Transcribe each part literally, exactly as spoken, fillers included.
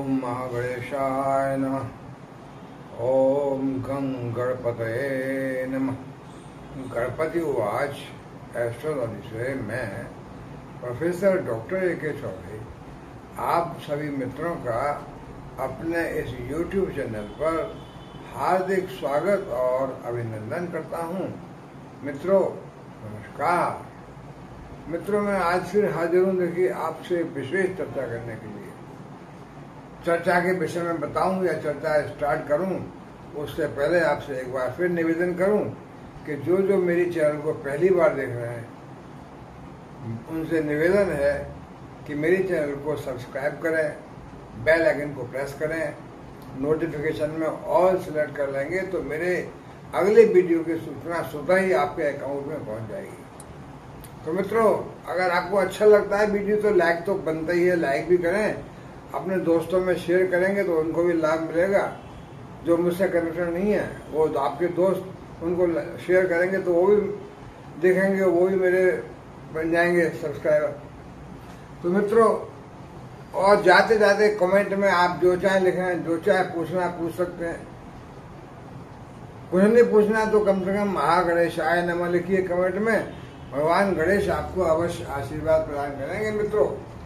ओम महागणेशाय नमः। ओम गं गणपतये नमः। गणपति उवाच। एस्ट्रोलॉजी से मैं प्रोफेसर डॉक्टर ए के चौधरी आप सभी मित्रों का अपने इस यूट्यूब चैनल पर हार्दिक स्वागत और अभिनंदन करता हूं। मित्रों नमस्कार। मित्रों मैं आज फिर हाजिर हूं देखिए आपसे विशेष चर्चा करने के लिए। चर्चा के विषय में बताऊं या चर्चा स्टार्ट करूं उससे पहले आपसे एक बार फिर निवेदन करूं कि जो जो मेरी चैनल को पहली बार देख रहे हैं उनसे निवेदन है कि मेरी चैनल को सब्सक्राइब करें, बेल आइकन को प्रेस करें, नोटिफिकेशन में ऑल सेलेक्ट कर लेंगे तो मेरे अगले वीडियो की सूचना स्वतः ही आपके अकाउंट में पहुंच जाएगी। तो मित्रों अगर आपको अच्छा लगता है वीडियो तो लाइक तो बनता ही है, लाइक भी करें, अपने दोस्तों में शेयर करेंगे तो उनको भी लाभ मिलेगा। जो मुझसे कनेक्टेड नहीं है वो तो आपके दोस्त उनको शेयर करेंगे तो वो भी देखेंगे, वो भी मेरे बन जाएंगे सब्सक्राइबर। तो मित्रों और जाते जाते कमेंट में आप जो चाहे लिखें, जो चाहे पूछना पूछ सकते हैं। कुछ नहीं पूछना तो कम से कम महागणेशाय नमः लिखिए कमेंट में। भगवान गणेश आपको अवश्य आशीर्वाद प्रदान करेंगे। मित्रों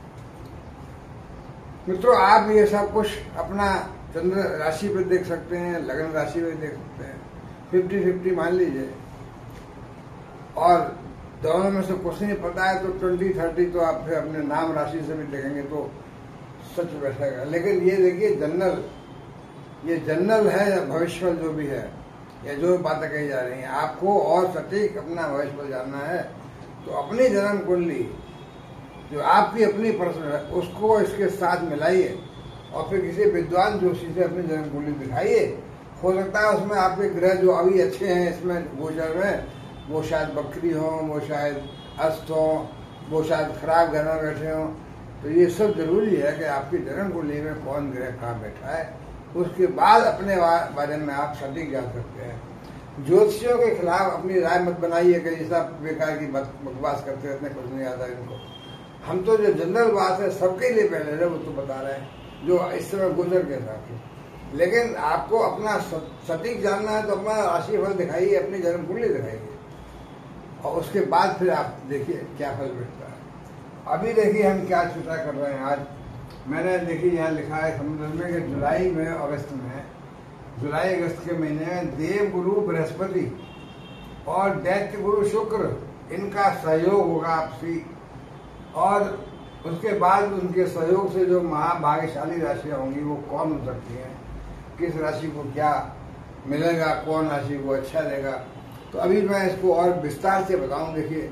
मित्रों आप ये सब कुछ अपना चंद्र राशि पर देख सकते हैं, लग्न राशि पर देख सकते हैं, फिफ्टी फिफ्टी मान लीजिए। और दोनों में से कुछ नहीं पता है तो ट्वेंटी थर्टी तो आप फिर अपने नाम राशि से भी देखेंगे तो सच बैठेगा। लेकिन ये देखिए जनरल, ये जनरल है भविष्य जो भी है या जो बातें कही जा रही हैं, आपको और सटीक अपना भविष्य जानना है तो अपनी जन्म कुंडली जो आपकी अपनी पर्सनल है उसको इसके साथ मिलाइए और फिर किसी विद्वान जोशी से अपनी जन्म कुंडली दिखाइए। हो सकता है उसमें आपके ग्रह जो अभी अच्छे हैं इसमें गोचर में वो शायद बकरी हो, वो शायद अस्त हो, वो शायद खराब घर में बैठे हों। तो ये सब जरूरी है कि आपकी जन्म कुंडली में कौन ग्रह कहाँ बैठा है, उसके बाद अपने बारे में आप सटीक जान सकते हैं। ज्योतिषियों के खिलाफ अपनी राय मत बनाइए कि ये सब बेकार की बकवास करते रहते हैं, कुछ नहीं आता इनको। हम तो जो जनरल बात है सबके लिए पहले है वो तो बता रहे हैं जो इस समय गुजर के हिसाब से। लेकिन आपको अपना सटीक जानना है तो अपना राशिफल दिखाइए, अपनी जन्म कुंडली दिखाइए और उसके बाद फिर आप देखिए क्या फल मिलता है। अभी देखिए हम क्या चर्चा कर रहे हैं। आज मैंने देखिए यहाँ लिखा है समुद्र में कि जुलाई में अगस्त में जुलाई अगस्त के महीने में देव गुरु बृहस्पति और दैत्य गुरु शुक्र इनका सहयोग होगा आपसी। और उसके बाद उनके सहयोग से जो महाभाग्यशाली राशियां होंगी वो कौन हो सकती हैं, किस राशि को क्या मिलेगा, कौन राशि को अच्छा देगा, तो अभी मैं इसको और विस्तार से बताऊं। देखिए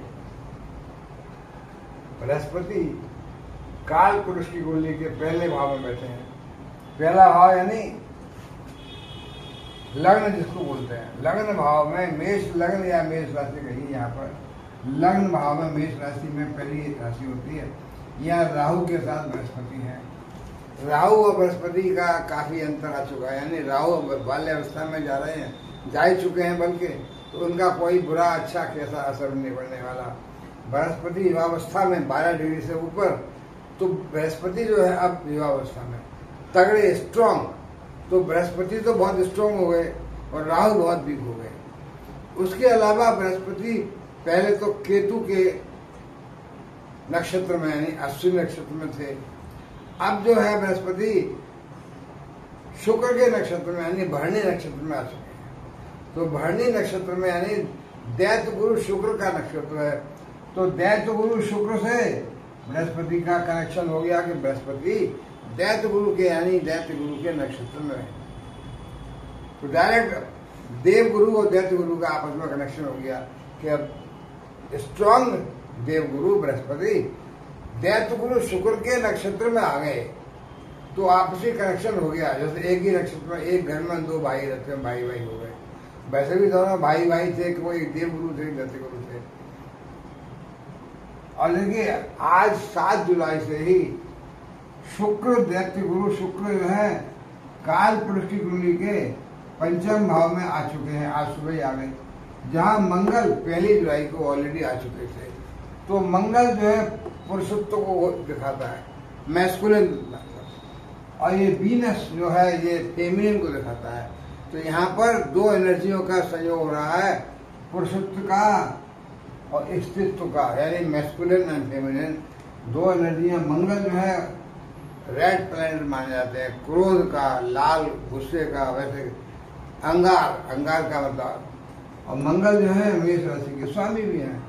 बृहस्पति काल पुरुष की कुंडली के पहले भाव में बैठे हैं। पहला भाव यानी लग्न जिसको बोलते हैं, लग्न भाव में मेष लग्न या मेष राशि कही यहाँ पर लग्न भाव में मेष राशि में पहली राशि होती है। यहाँ राहु के साथ बृहस्पति है। राहु और बृहस्पति का काफी अंतर आ चुका है, यानी राहु बाल्य अवस्था में जा रहे हैं, जा ही चुके हैं बल्कि, तो उनका कोई बुरा अच्छा कैसा असर नहीं पड़ने वाला। बृहस्पति युवावस्था में बारह डिग्री से ऊपर, तो बृहस्पति जो है अब युवावस्था में तगड़े स्ट्रांग, तो बृहस्पति तो बहुत स्ट्रांग हो गए और राहु बहुत वीक हो गए। उसके अलावा बृहस्पति पहले तो केतु के नक्षत्र में यानी अश्विनी नक्षत्र में थे, अब जो है बृहस्पति शुक्र के नक्षत्र में यानी भरणी नक्षत्र में आ चुके हैं। तो भरणी नक्षत्र में यानी दैत्य गुरु शुक्र का नक्षत्र है, तो दैत्य गुरु शुक्र से बृहस्पति का कनेक्शन हो गया कि बृहस्पति दैत्य गुरु के यानी दैत्य गुरु के नक्षत्र में है। तो डायरेक्ट देव गुरु और दैत्य गुरु का आपस में कनेक्शन हो गया कि अब स्ट्रांग देव गुरु बृहस्पति दैत्य गुरु शुक्र के नक्षत्र में आ गए तो आपसी कनेक्शन हो गया। जैसे एक ही नक्षत्र में एक घर में दो भाई रहते हैं, भाई भाई हो गए। वैसे भी दोनों भाई भाई थे कि वो एक देव गुरु थे, दैत्य गुरु थे। और देखिए आज सात जुलाई से ही शुक्र दैत्य गुरु शुक्र जो है काल पुरुष की कुंडली के पंचम भाव में आ चुके हैं, आज सुबह ही आ गए। जहां मंगल पहली जुलाई को ऑलरेडी आ चुके थे। तो मंगल जो है पुरुषत्व को दिखाता है, मैस्कुलिन और ये वीनस जो है ये फेमिनिन को दिखाता है। तो यहाँ पर दो एनर्जियों का संयोग हो रहा है, पुरुषत्व का और स्त्रीत्व का, यानी मैस्कुलिन एंड फेमिनिन दो एनर्जियां। मंगल जो है रेड प्लैनेट माने जाते हैं, क्रोध का, लाल गुस्से का, वैसे अंगार अंगार का मतलब। और मंगल जो है मेष राशि के स्वामी भी हैं,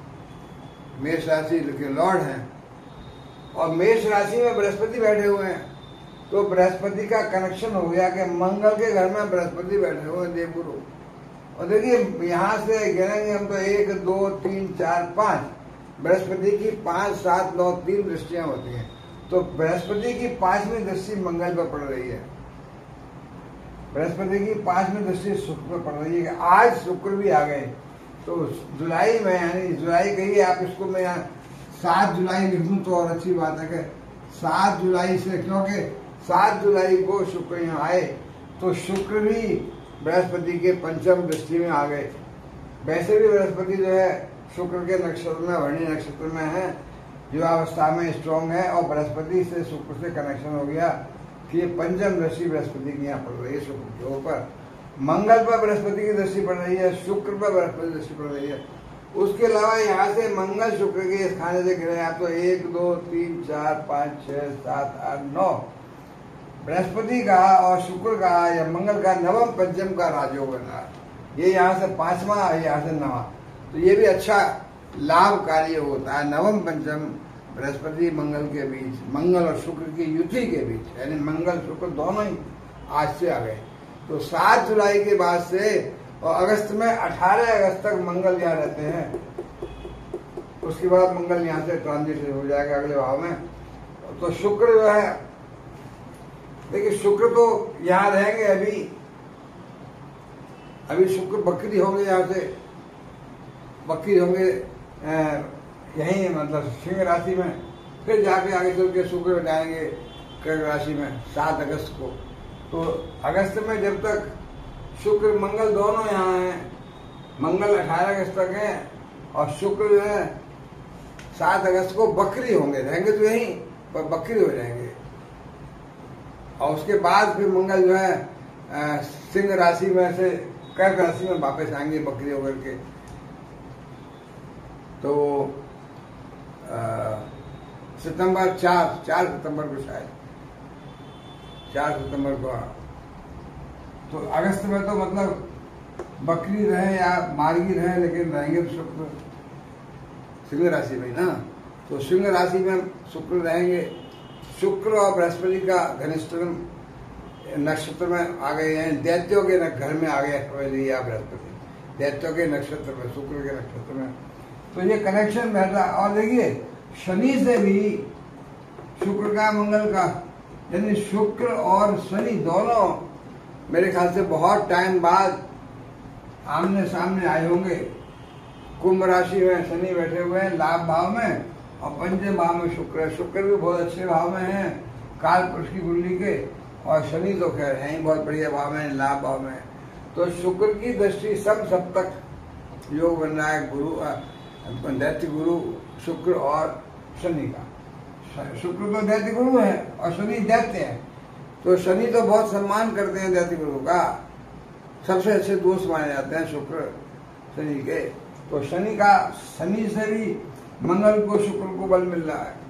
मेष राशि के लॉर्ड हैं। और मेष राशि में बृहस्पति बैठे हुए हैं, तो बृहस्पति का कनेक्शन हो गया कि मंगल के घर में बृहस्पति बैठे हुए हैं, देवगुरु। और देखिए यहाँ से गिनेंगे हम तो एक दो तीन चार पांच, बृहस्पति की पांच सात नौ तीन दृष्टियां होती हैं। तो बृहस्पति की पांचवी दृष्टि मंगल पर पड़ रही है, बृहस्पति की पांचवी दृष्टि शुक्र पर पड़ रही है। आज शुक्र भी आ गए, तो जुलाई में, यानी जुलाई कहिए आप इसको, मैं यहाँ सात जुलाई लिख दूं तो और अच्छी बात है कि सात जुलाई से, क्योंकि सात जुलाई को शुक्र यहाँ आए तो शुक्र भी बृहस्पति के पंचम दृष्टि में आ गए। वैसे भी बृहस्पति जो है शुक्र के नक्षत्र में, भरणी नक्षत्र में है, युवावस्था में स्ट्रॉन्ग है, और बृहस्पति से शुक्र से कनेक्शन हो गया कि पंचम दृष्टि बृहस्पति की यहाँ पड़ रही है शुक्र के ऊपर। मंगल पर बृहस्पति की दृष्टि पड़ रही है, शुक्र पर बृहस्पति दृष्टि पड़ रही है। उसके अलावा यहाँ से मंगल शुक्र के इस खाने से गिरे आप तो एक दो तीन चार पाँच छः सात आठ नौ, बृहस्पति का और शुक्र का या मंगल का नवम पंचम का राजयोग बना, ये यहाँ से पांचवा, यहाँ से नवा। तो ये भी अच्छा लाभकारी होता है। नवम पंचम बृहस्पति मंगल के बीच, मंगल और शुक्र की युति के बीच, यानी मंगल शुक्र दोनों ही आज से आ गए। तो सात जुलाई के बाद से और अगस्त में अठारह अगस्त तक मंगल यहाँ रहते हैं। उसके बाद मंगल यहाँ से ट्रांजिट हो जाएगा अगले भाव में। तो शुक्र जो है, देखिए शुक्र तो यहाँ रहेंगे अभी, अभी शुक्र बकरी होंगे, यहाँ से बकरी होंगे यहीं मतलब सिंह राशि में, फिर जाके आगे चल के शुक्र जाएंगे कर्क राशि में सात अगस्त को। तो अगस्त में जब तक शुक्र मंगल दोनों यहाँ हैं, मंगल अठारह अगस्त तक है और शुक्र जो है सात अगस्त को बकरी होंगे, रहेंगे तो यहीं पर बकरी हो जाएंगे। और उसके बाद फिर मंगल जो है सिंह राशि में से कर्क राशि में वापस आएंगे बकरी होकर के। तो सितंबर चार चार सितंबर को शायद चार सितंबर को, तो अगस्त में तो मतलब बकरी रहे या मार्गी रहे, लेकिन रहेंगे तो शुक्र सिंह राशि में ना। तो सिंह राशि में शुक्र रहेंगे। शुक्र और बृहस्पति का घनिष्ठ नक्षत्र में आ गए हैं, दैत्यों के घर में आ गए बृहस्पति, दैत्यों के नक्षत्र में, शुक्र के नक्षत्र में। तो ये कनेक्शन बैठा। और देखिए शनि से भी, शुक्र का मंगल का, यानी शुक्र और शनि दोनों मेरे ख्याल से बहुत टाइम बाद आमने सामने आए होंगे। कुंभ राशि में शनि बैठे हुए हैं लाभ भाव में, और पंचम भाव में शुक्र है। शुक्र भी बहुत अच्छे भाव में है काल पुरुष की कुंडली के, और शनि तो खैर है ही बहुत बढ़िया भाव में, लाभ भाव में। तो शुक्र की दृष्टि सम सप्तक योग बन रहा है, गुरु दैत्य गुरु शुक्र और शनि का। शुक्र तो दैत्य गुरु है और शनि दैत्य है, तो शनि तो बहुत सम्मान करते हैं दैत्य गुरु का, सबसे अच्छे दोस्त माने जाते हैं शुक्र शनि के। तो शनि का, शनि से भी मंगल को शुक्र को बल मिल रहा है,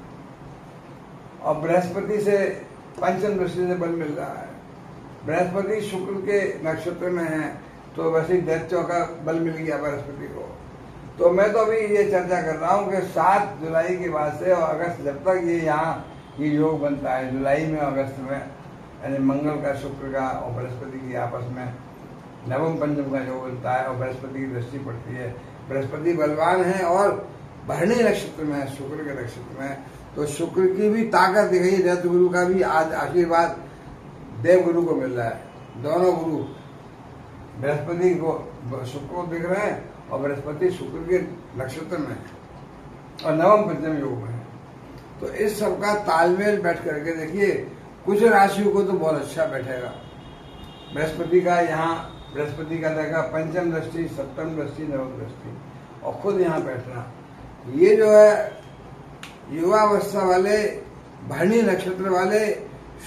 और बृहस्पति से पंचम दृष्टि से बल मिल रहा है। बृहस्पति शुक्र के नक्षत्र में है, तो वैसे ही दैत्यों का बल मिल गया बृहस्पति को। तो मैं तो अभी ये चर्चा कर रहा हूँ कि सात जुलाई के बाद से और अगस्त जब तक ये यहाँ ये योग बनता है, जुलाई में अगस्त में, यानी मंगल का शुक्र का और बृहस्पति की आपस में नवम पंचम का योग बनता है, और बृहस्पति की दृष्टि पड़ती है। बृहस्पति बलवान है और भरणी नक्षत्र में है, शुक्र के नक्षत्र में। तो शुक्र की भी ताकत दिख रही है, दैत्य गुरु का भी आज आशीर्वाद देव गुरु को मिल रहा है। दोनों गुरु बृहस्पति को, शुक्र को दिख रहे हैं, और बृहस्पति शुक्र के नक्षत्र में है और नवम पंचम योग में है। तो इस सब का तालमेल बैठ करके देखिए, कुछ राशियों को तो बहुत अच्छा बैठेगा। बृहस्पति का यहाँ, बृहस्पति का देखा पंचम दृष्टि, सप्तम दृष्टि, नवम दृष्टि, और खुद यहाँ बैठना, ये जो है युवावस्था वाले, भरणी नक्षत्र वाले,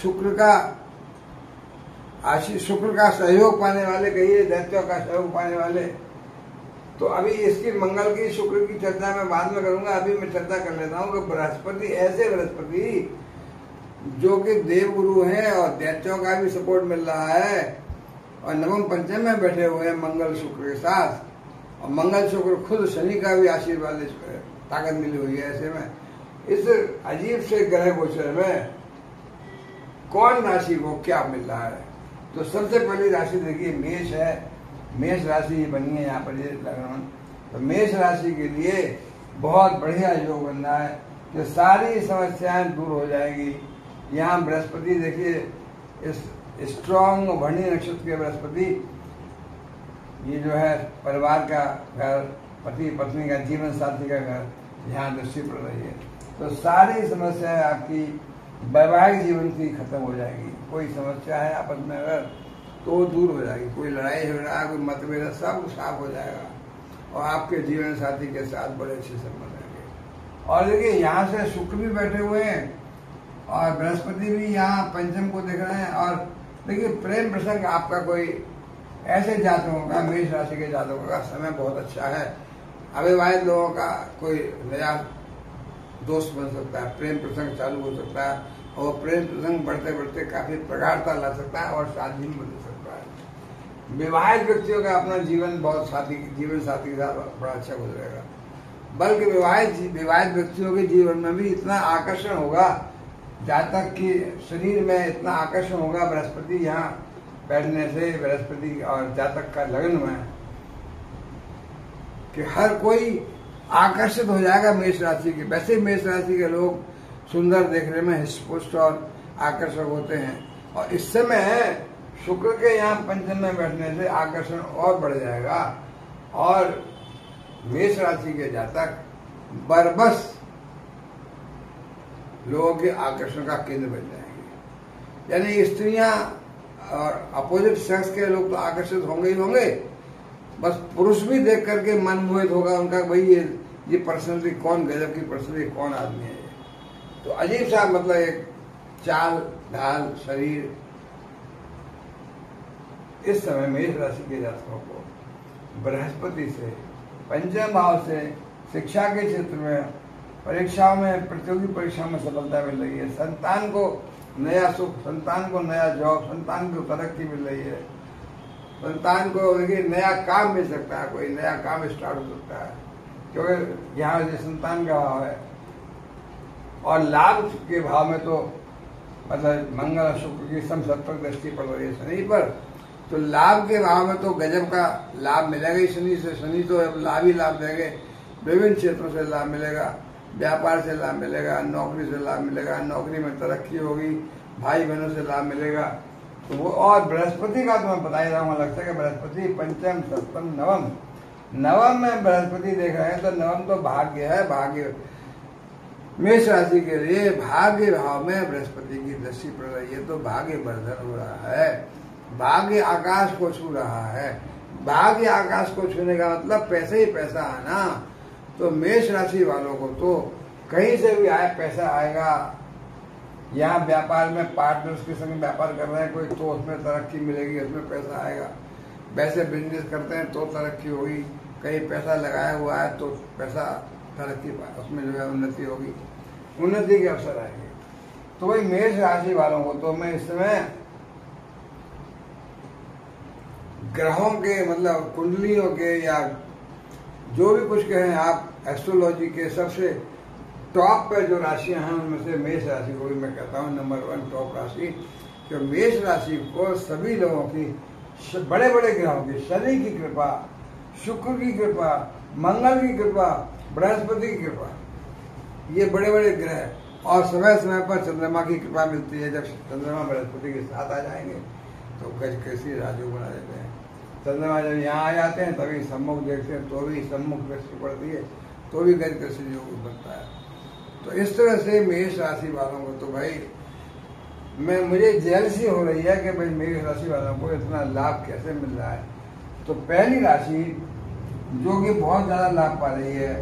शुक्र का आशीष, शुक्र का सहयोग पाने वाले, कहिए दैत्यों का सहयोग पाने वाले। तो अभी इसकी मंगल की शुक्र की चर्चा मैं बाद में करूंगा, अभी मैं चर्चा कर लेता हूँ कि बृहस्पति, ऐसे बृहस्पति जो कि देव गुरु हैं और दैत्यों का भी सपोर्ट मिल रहा है और नवम पंचम में बैठे हुए हैं मंगल शुक्र के साथ, और मंगल शुक्र खुद शनि का भी आशीर्वाद, ताकत मिली हुई है। ऐसे में इस अजीब से ग्रह गोचर में कौन राशि को क्या मिल रहा है? तो सबसे पहली राशि देखिए मेष है। मेष राशि बनी है यहाँ पर ये लगन, तो मेष राशि के लिए बहुत बढ़िया योग बन रहा है कि सारी समस्याएं दूर हो जाएगी। यहाँ बृहस्पति देखिए, इस स्ट्रॉन्ग भरणी नक्षत्र के बृहस्पति, ये जो है परिवार का घर, पति पत्नी का, जीवन साथी का घर, यहाँ दृष्टि पड़ रही है। तो सारी समस्याएं आपकी वैवाहिक जीवन की खत्म हो जाएगी। कोई समस्या है आपस में अगर, तो वो दूर हो जाएगी। कोई लड़ाई झगड़ा, कोई मतभेद, सब साफ हो जाएगा और आपके जीवन साथी के साथ बड़े अच्छे संबंध रहेंगे। और देखिए यहाँ से शुक्र भी बैठे हुए हैं और बृहस्पति भी यहाँ पंचम को देख रहे हैं। और देखिए प्रेम प्रसंग आपका कोई ऐसे जातकों का, मेष राशि के जातकों का समय बहुत अच्छा है। अविवाहित लोगों का कोई नया दोस्त बन सकता है, प्रेम प्रसंग चालू हो सकता है और प्रेम प्रसंग बढ़ते बढ़ते काफी प्रगाढ़ता ला सकता है और शादी में बदल सकता है। विवाहित व्यक्तियों का अपना जीवन बहुत साथी जीवन साथी के साथ बड़ा अच्छा गुजरेगा। बल्कि विवाहित विवाहित व्यक्तियों के जीवन में भी इतना आकर्षण होगा, जातक की शरीर में इतना आकर्षण होगा बृहस्पति यहाँ बैठने से, बृहस्पति और जातक का लगन में, कि हर कोई आकर्षित हो जाएगा मेष राशि के। वैसे मेष राशि के लोग सुंदर देखने में हृष्टपुष्ट और आकर्षक होते हैं और इस समय शुक्र के यहाँ पंचम में बैठने से आकर्षण और बढ़ जाएगा और मेष राशि के जातक बरबस लोगों के आकर्षण का केंद्र बन जाएंगे। यानी स्त्रियां और अपोजिट सेक्स के लोग तो आकर्षित होंगे ही होंगे, बस पुरुष भी देख करके मन मोहित होगा उनका, भाई ये ये पर्सनलिटी कौन, गजब की पर्सनलिटी, कौन आदमी है ये। तो अजीब सा मतलब एक चाल ढाल शरीर। इस समय मेष राशि के जातकों को बृहस्पति से, पंचम भाव से शिक्षा के क्षेत्र में, परीक्षाओं में, प्रतियोगी परीक्षाओं में सफलता मिल रही है। संतान को नया सुख, संतान को नया जॉब, संतान को तरक्की मिल रही है। संतान को देखिए नया काम मिल सकता है, कोई नया काम स्टार्ट हो सकता है क्योंकि यहाँ जो संतान का भाव है। और लाभ के भाव में तो मतलब मंगल और शुक्र की समसप्तक दृष्टि पड़ रही है शनि पर, तो लाभ के भाव में तो गजब का लाभ मिलेगा ही शनि से। शनि तो लाभ ही लाभ देंगे, विभिन्न क्षेत्रों से लाभ मिलेगा, व्यापार से लाभ मिलेगा, नौकरी से लाभ मिलेगा, नौकरी में तरक्की होगी, भाई बहनों से लाभ मिलेगा। तो वो और बृहस्पति का तो मैं बता ही रहा हूँ, लगता है कि बृहस्पति पंचम सप्तम नवम, नवम में बृहस्पति देख रहे हैं तो नवम तो भाग्य है। भाग्य मेष राशि के लिए भाग्य भाव में बृहस्पति की दृष्टि पड़ रही है तो भाग्य वर्धन हो रहा है, भाग्य आकाश को छू रहा है। भाग्य आकाश को छूने का मतलब पैसे ही पैसा आना। तो मेष राशि वालों को तो कहीं से भी आए पैसा आएगा। यहाँ व्यापार में पार्टनर्स के संग व्यापार कर रहे हैं कोई, तो उसमें तरक्की मिलेगी, उसमें पैसा आएगा। वैसे बिजनेस करते हैं तो तरक्की होगी, कहीं पैसा लगाया हुआ है तो पैसा तरक्की, उसमें जो है उन्नति होगी, उन्नति के अवसर आएंगे। तो वही मेष राशि वालों को तो मैं इस समय ग्रहों के मतलब कुंडलियों के या जो भी कुछ कहें आप, एस्ट्रोलॉजी के सबसे टॉप पे जो राशियां हैं उनमें से मेष राशि को भी मैं कहता हूँ नंबर वन टॉप राशि। कि मेष राशि को सभी लोगों की, बड़े बड़े ग्रहों की, शनि की कृपा, शुक्र की कृपा, मंगल की कृपा, बृहस्पति की कृपा, ये बड़े बड़े ग्रह, और समय समय पर चंद्रमा की कृपा मिलती है। जब चंद्रमा बृहस्पति के साथ आ जाएंगे तो गज कैसी राजयोग बना देते हैं। चंद्रमा जब यहाँ आ जाते हैं तभी सम्मुख देखते हैं तो भी सम्मुख दृष्टि पड़ती है तो भी गज कैसी योग बनता है। तो इस तरह से मेष राशि वालों को तो भाई मैं मुझे जेलसी हो रही है कि भाई मेष राशि वालों को इतना लाभ कैसे मिल रहा है। तो पहली राशि जो कि बहुत ज्यादा लाभ पा रही है,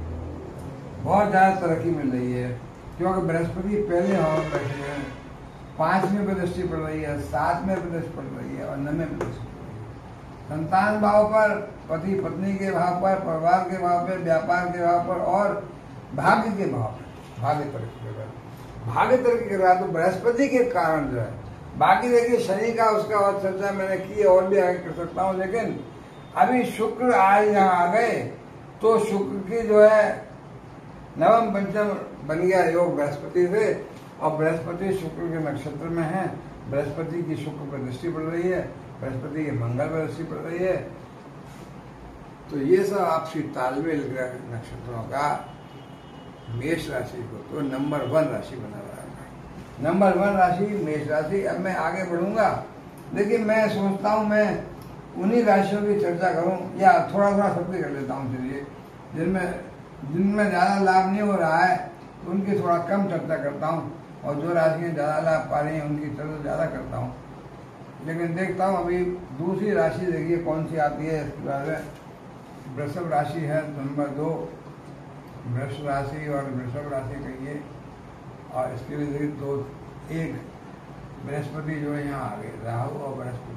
बहुत ज्यादा तरक्की मिल रही है, क्योंकि बृहस्पति पहले भाव में बैठे हैं पांचवें पे दृष्टि पड़ रही है, सातवें पे दृष्टि पड़ रही है और नवे पे दृष्टि पड़ रही है। संतान भाव पर, पति पत्नी के भाव पर, परिवार के भाव पर, व्यापार के भाव पर और भाग्य के भाव पर, भाग्य तरक्की के बाद भाग्य तरक्की कर रहा है। तो बृहस्पति के कारण जो है, बाकी देखिए शनि का उसका और चर्चा मैंने की, और भी आगे कर सकता हूँ, लेकिन अभी शुक्र आज यहाँ आ गए तो शुक्र की जो है नवम पंचम बन गया योग बृहस्पति से, और बृहस्पति शुक्र के नक्षत्र में है। बृहस्पति की शुक्र पर दृष्टि पड़ रही है, बृहस्पति की मंगल पर दृष्टि पड़ रही है। तो ये सब आपसी तालमेल ग्रह नक्षत्रों का मेष राशि को तो नंबर वन राशि बना रहा है। नंबर वन राशि मेष राशि। अब मैं आगे बढ़ूंगा, लेकिन मैं सोचता हूँ मैं उन्हीं राशियों की चर्चा करूं, या थोड़ा थोड़ा सबकी कर लेता हूँ। चलिए, जिनमें जिनमें ज़्यादा लाभ नहीं हो रहा है तो उनकी थोड़ा कम चर्चा करता हूँ, और जो राशियाँ ज़्यादा लाभ पा रही हैं उनकी चर्चा ज़्यादा करता हूँ। लेकिन देखता हूँ अभी दूसरी राशि देखिए कौन सी आती है। इसके बाद वृषभ राशि है नंबर दो, वृष राशि और वृषभ राशि कहिए, और इसके लिए देखिए दो एक बृहस्पति जो है यहाँ आ गए, राहु और बृहस्पति,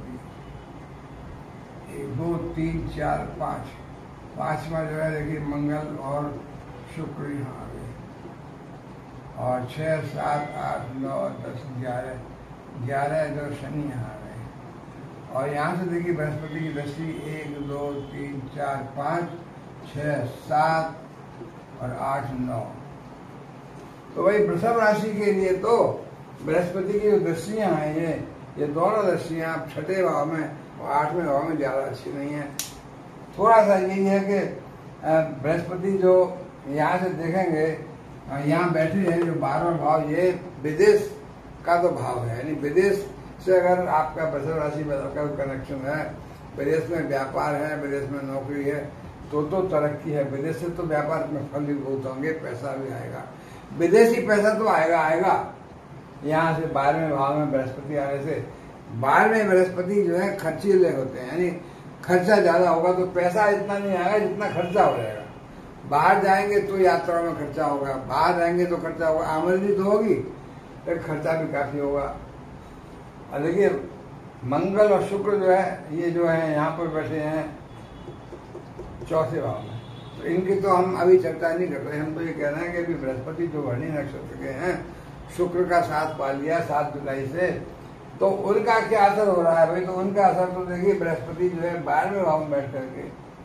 एक दो तीन चार पाँच, पांचवा जो है देखिए मंगल और शुक्र यहाँ आ गए, और छः सात आठ नौ दस ग्यारह, ग्यारह जो शनि यहाँ आ गए, और यहाँ से देखिए बृहस्पति की दृष्टि एक दो तीन चार पाँच छः सात और आठ नौ। तो वही वृषभ राशि के लिए तो बृहस्पति की जो दृष्टियाँ हैं, ये ये दोनों दृष्टियाँ आप छठे भाव में और आठवें भाव में ज़्यादा अच्छी नहीं है। थोड़ा सा यही है कि बृहस्पति जो यहाँ से देखेंगे, यहाँ बैठे हैं जो बारहवां भाव, ये विदेश का तो भाव है, यानी विदेश से अगर आपका वृषभ राशि में आपका कनेक्शन है, विदेश में व्यापार है, विदेश में नौकरी है, तो तो तरक्की है। विदेश से तो व्यापार में फल भी बहुत होंगे, पैसा भी आएगा, विदेशी पैसा तो आएगा आएगा। यहाँ से बारहवें भाव में बृहस्पति आने से, बारहवें बृहस्पति जो है खर्चीले होते हैं, यानी खर्चा ज्यादा होगा तो पैसा इतना नहीं आएगा जितना खर्चा हो जाएगा। बाहर जाएंगे तो यात्राओं में खर्चा होगा, बाहर रहेंगे तो खर्चा होगा, आमदनी तो होगी फिर खर्चा भी काफी होगा। और देखिए मंगल और शुक्र जो है, ये जो है यहाँ पर बैठे हैं चौथे भाव में, तो इनकी तो हम अभी चर्चा नहीं कर रहे। हम तो ये कह रहे हैं कि अभी बृहस्पति जो वर्णी नक्षत्र के हैं, शुक्र का साथ पा लिया सात जुलाई से, तो उनका क्या असर हो रहा है भाई? तो उनका असर तो देखिए बृहस्पति जो है बारहवें भाव में बैठ करके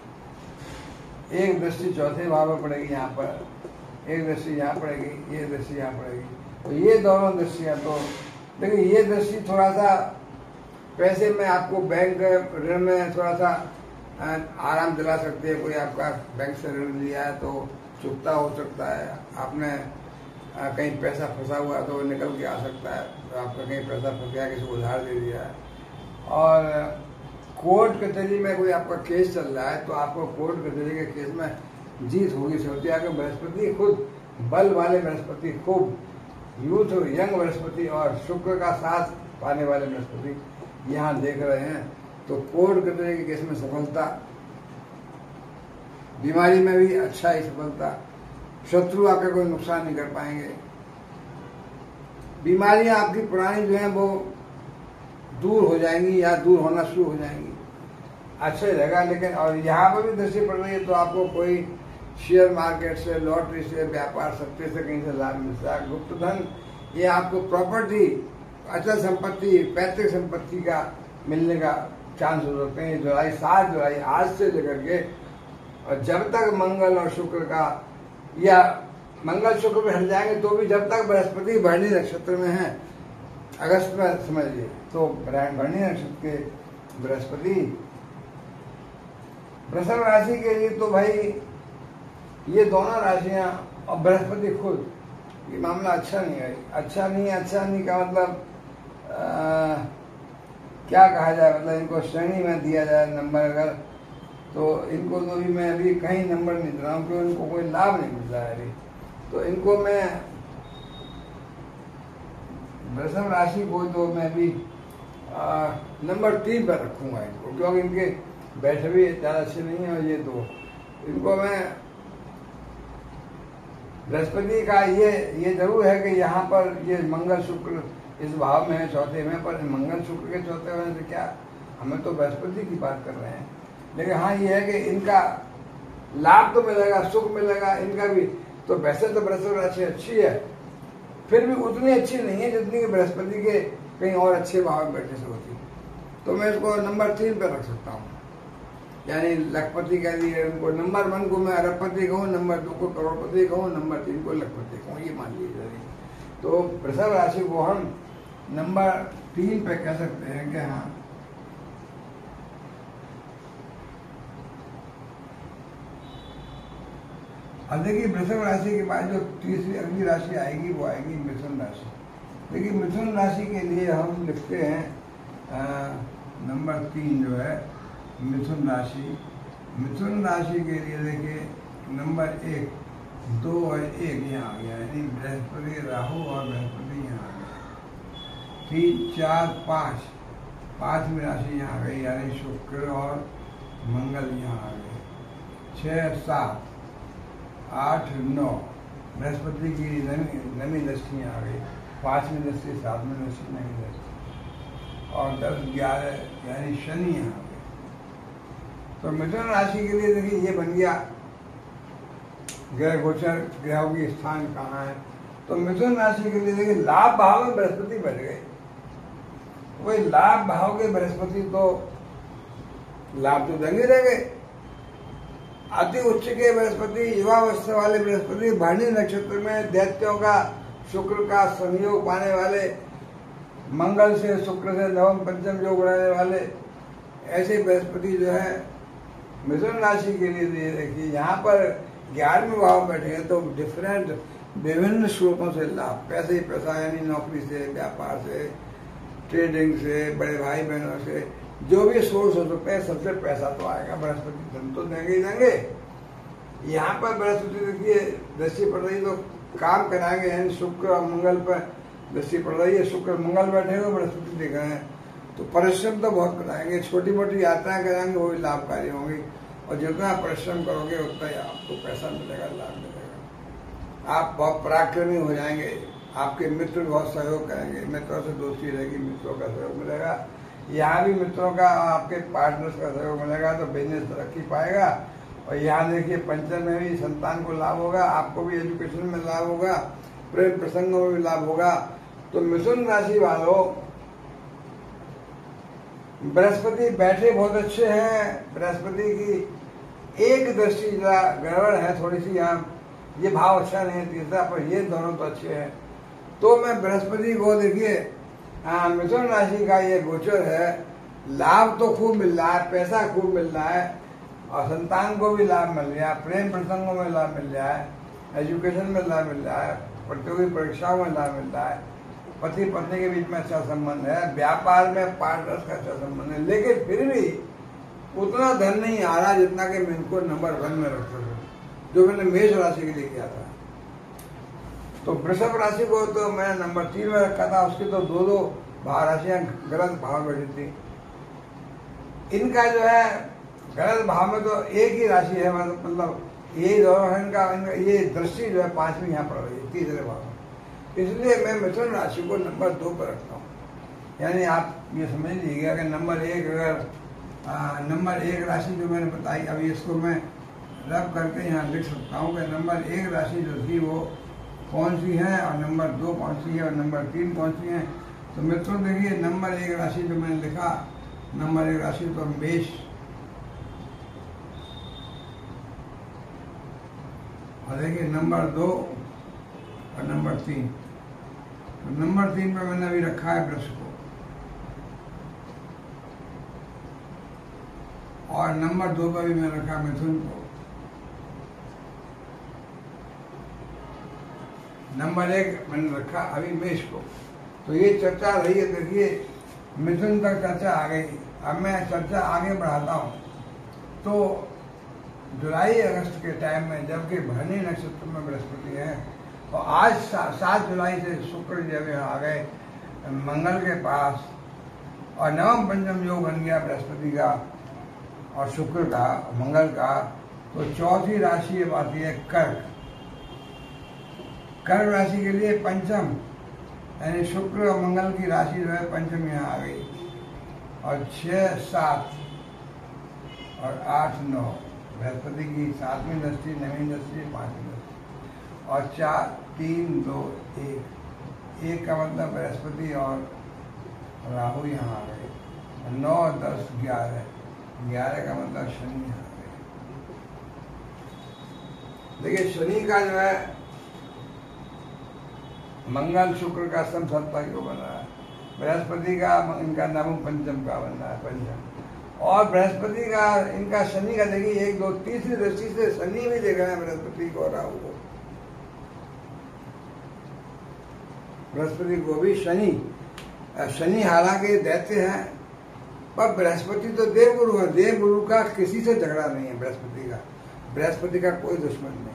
एक दृष्टि चौथे भाव में पड़ेगी, यहाँ पर एक दृष्टि यहाँ पड़ेगी, ये दृष्टि यहाँ पड़ेगी, तो ये दोनों दृष्टियाँ तो देखिए ये दृष्टि थोड़ा सा पैसे में आपको बैंक ऋण में थोड़ा सा आराम दिला सकती है। कोई आपका बैंक से ऋण लिया है तो चुकता हो सकता है, आपने कहीं पैसा फंसा हुआ तो निकल के आ सकता है, तो आपका कहीं पैसा फंस गया, किसी को उधार दे दिया है, और कोर्ट कचहरी में कोई आपका केस चल रहा है तो आपको कोर्ट कचहरी के केस में जीत होगी सोचती है। बृहस्पति खुद बल वाले बृहस्पति, खूब यूथ यंग बृहस्पति और शुक्र का साथ पाने वाले बृहस्पति यहाँ देख रहे हैं, तो कोर्ट कचहरी के केस में सफलता, बीमारी में भी अच्छा ही सफलता, शत्रु आकर कोई नुकसान नहीं कर पाएंगे, बीमारियां आपकी पुरानी जो है वो दूर हो जाएंगी या दूर होना शुरू हो जाएंगी, अच्छा ही रहेगा। लेकिन और यहाँ पर भी दृष्टि पड़ रही है तो आपको कोई शेयर मार्केट से, लॉटरी से, व्यापार सट्टे से कहीं से लाभ मिलता है, गुप्त धन, ये आपको प्रॉपर्टी, अचल संपत्ति, पैतृक संपत्ति का मिलने का चांस हो सकते हैं। जुलाई सात जुलाई आज से लेकर के, और जब तक मंगल और शुक्र का, या मंगल शुक्र में हट जाएंगे तो भी जब तक बृहस्पति भरणी नक्षत्र में है, अगस्त में समझिए, तो भरणी नक्षत्र के बृहस्पति वृषभ राशि के लिए तो भाई ये दोनों राशियां और बृहस्पति खुद, ये मामला अच्छा नहीं है। अच्छा नहीं अच्छा नहीं का मतलब आ, क्या कहा जाए, मतलब इनको श्रेणी में दिया जाए नंबर अगर, तो इनको तो भी मैं अभी कहीं नंबर नहीं दे रहा हूँ क्योंकि इनको कोई लाभ नहीं मिल रहा है अभी, तो इनको मैं वृषभ राशि को तो मैं भी आ, नंबर तीन पर रखूंगा इनको, क्योंकि इनके बैठे भी ज़्यादा अच्छे नहीं है। और ये तो इनको मैं बृहस्पति का ये ये जरूर है कि यहाँ पर ये मंगल शुक्र इस भाव में है चौथे में, पर मंगल शुक्र के चौथे होने से क्या, हमें तो बृहस्पति की बात कर रहे हैं। लेकिन हाँ ये है कि इनका लाभ तो मिलेगा, सुख मिलेगा इनका भी। तो वैसे तो बृहस्पति राशि अच्छी है, फिर भी उतनी अच्छी नहीं है जितनी कि बृहस्पति के कहीं और अच्छे भाव में बैठे से होती। तो मैं इसको नंबर तीन पे रख सकता हूँ, यानी लखपति कह दिए उनको। नंबर वन को मैं अरबपति कहूँ, नंबर दो को करोड़पति कहूँ, नंबर तीन को लखपति कहूँ, ये मान लीजिए। तो वृषभ राशि को हम नंबर तीन पे कह सकते हैं कि हाँ अब देखिए वृषभ राशि के बाद जो तीसरी अगली राशि आएगी वो आएगी मिथुन राशि। देखिए मिथुन राशि के लिए हम लिखते हैं आ, नंबर तीन जो है मिथुन राशि। मिथुन राशि के लिए देखिए नंबर एक, दो और एक यहाँ आ गया, यानी बृहस्पति राहु और बृहस्पति यहाँ आ गया। तीन चार पाँच, पाँचवीं राशि यहाँ आ गई, यानी शुक्र और मंगल यहाँ आ गए। छः सात आठ नौ, बृहस्पति की नवी नवी दृष्टि आ गई, पांचवीं दृष्टि, सातवीं दृष्टि, नवी दृष्टि, और दस ग्यारह यानी शनि आ गए। तो मिथुन राशि के लिए देखिए ये बन गया ग्रह गोचर, ग्रहों की स्थान कहाँ है। तो मिथुन राशि के लिए देखिए लाभ भाव में बृहस्पति बढ़ गए। वही लाभ भाव के बृहस्पति तो लाभ तो देंगे रह गए। अति उच्च के बृहस्पति, युवावस्था वाले बृहस्पति, भरणी नक्षत्र में दैत्यों का शुक्र का संयोग पाने वाले, मंगल से शुक्र से नवम पंचम योग बनाने वाले, ऐसे बृहस्पति जो है मिथुन राशि के लिए देखिए यहाँ पर ग्यारहवें भाव बैठे हैं। तो डिफरेंट विभिन्न स्रोतों से लाभ, पैसे ही पैसा, यानी नौकरी से, व्यापार से, ट्रेडिंग से, बड़े भाई बहनों से, जो भी सोर्स हो सकते हैं सबसे पैसा तो आएगा। बृहस्पति धन तो देंगे ही देंगे। यहाँ पर बृहस्पति देखिए दृष्टि पड़ रही तो काम कराएंगे, यानी शुक्र और मंगल पर दृष्टि पड़ रही है। शुक्र मंगल बैठे हुए बृहस्पति देख रहे हैं, तो परिश्रम तो बहुत कराएंगे। छोटी मोटी यात्राएं कराएंगे वो भी लाभकारी होंगी, और जितना परिश्रम करोगे उतना ही आपको पैसा मिलेगा, लाभ मिलेगा। आप बहुत पराक्रमी हो जाएंगे, आपके मित्र बहुत सहयोग करेंगे, मित्रों से दोस्ती रहेगी, मित्रों का सहयोग मिलेगा। यहाँ भी मित्रों का, आपके पार्टनर्स का सहयोग मिलेगा तो बिजनेस तरक्की पाएगा। और यहाँ देखिए पंचम में भी संतान को लाभ होगा, आपको भी एजुकेशन में लाभ होगा, प्रेम प्रसंगों में भी लाभ होगा। तो मिथुन राशि वालों बृहस्पति बैठे बहुत अच्छे हैं। बृहस्पति की एक दृष्टि जरा गड़बड़ है थोड़ी सी, यहाँ ये भाव अच्छा नहीं है तीसरा, पर ये दोनों तो अच्छे हैं। तो मैं बृहस्पति को देखिए हाँ मिथुन राशि का ये गोचर है, लाभ तो खूब मिल रहा है, पैसा खूब मिल रहा है, और संतान को भी लाभ मिल रहा है, प्रेम प्रसंगों में लाभ मिल रहा है, एजुकेशन में लाभ मिल रहा है, प्रतियोगी परीक्षाओं में लाभ मिल रहा है, पति पत्नी के बीच में अच्छा संबंध है, व्यापार में पार्टनर्स का अच्छा संबंध है। लेकिन फिर भी उतना धन नहीं आ रहा जितना कि मैं इनको नंबर वन में रख सकूं, जो मैंने मेष राशि के लिए किया था। तो वृषभ राशि को तो मैं नंबर तीन में रखा था, उसकी तो दो दो भाव राशियां गलत भाव बैठी थी। इनका जो है गलत भाव में तो एक ही राशि है, मतलब ये दोनों है इनका, इनका ये दृष्टि जो है पांचवी यहाँ पड़ रही है तीसरे भाव में। इसलिए मैं मिथुन राशि को नंबर दो पर रखता हूँ। यानी आप ये समझ लीजिएगा कि नंबर एक, अगर आ, नंबर एक राशि जो मैंने बताई, अभी इसको मैं रब करके यहाँ लिख सकता हूँ कि नंबर एक राशि जो थी वो कौन सी है, और नंबर दो कौन सी है, और नंबर तीन कौन सी है। तो मित्रों देखिए नंबर एक राशि जो मैंने लिखा, नंबर एक राशि तो मेष, और देखिए नंबर दो और नंबर तीन। तो नंबर तीन पे मैंने अभी रखा है वृष को, और नंबर दो पर भी मैंने रखा मिथुन को, नंबर एक मैंने रखा अभी मेष को। तो ये चर्चा रही है, देखिए मिथुन तक चर्चा आ गई। अब मैं चर्चा आगे बढ़ाता हूँ। तो जुलाई अगस्त के टाइम में जबकि भरणी नक्षत्र में बृहस्पति है, तो आज सात जुलाई से शुक्र जब यहाँ आ गए मंगल के पास, और नवम पंचम योग बन गया बृहस्पति का और शुक्र का, मंगल का। तो चौथी राशि अब आती है कर्क। कर्क राशि के लिए पंचम यानी शुक्र और मंगल की राशि जो है पंचम यहाँ आ गई, और छः सात और आठ नौ बृहस्पति की सातवीं दृष्टि, नवीं दृष्टि, पांचवीं दृष्टि, और चार तीन दो एक, एक का मतलब बृहस्पति और राहु यहाँ आ गए, नौ दस ग्यारह, ग्यारह का मतलब शनि यहाँ आ गए। देखिए शनि का जो है मंगल शुक्र का सम सत्ता क्यों बन रहा है, बृहस्पति का इनका नवम पंचम का बन रहा है, पंचम, और बृहस्पति का इनका शनि का देखिए एक दो तीसरी दृष्टि से शनि भी देख रहे हैं बृहस्पति को, राहु को, बृहस्पति को भी शनि, शनि हालांकि दैत्य हैं पर बृहस्पति तो देव गुरु है, देव गुरु का किसी से झगड़ा नहीं है बृहस्पति का, बृहस्पति का कोई दुश्मन नहीं है।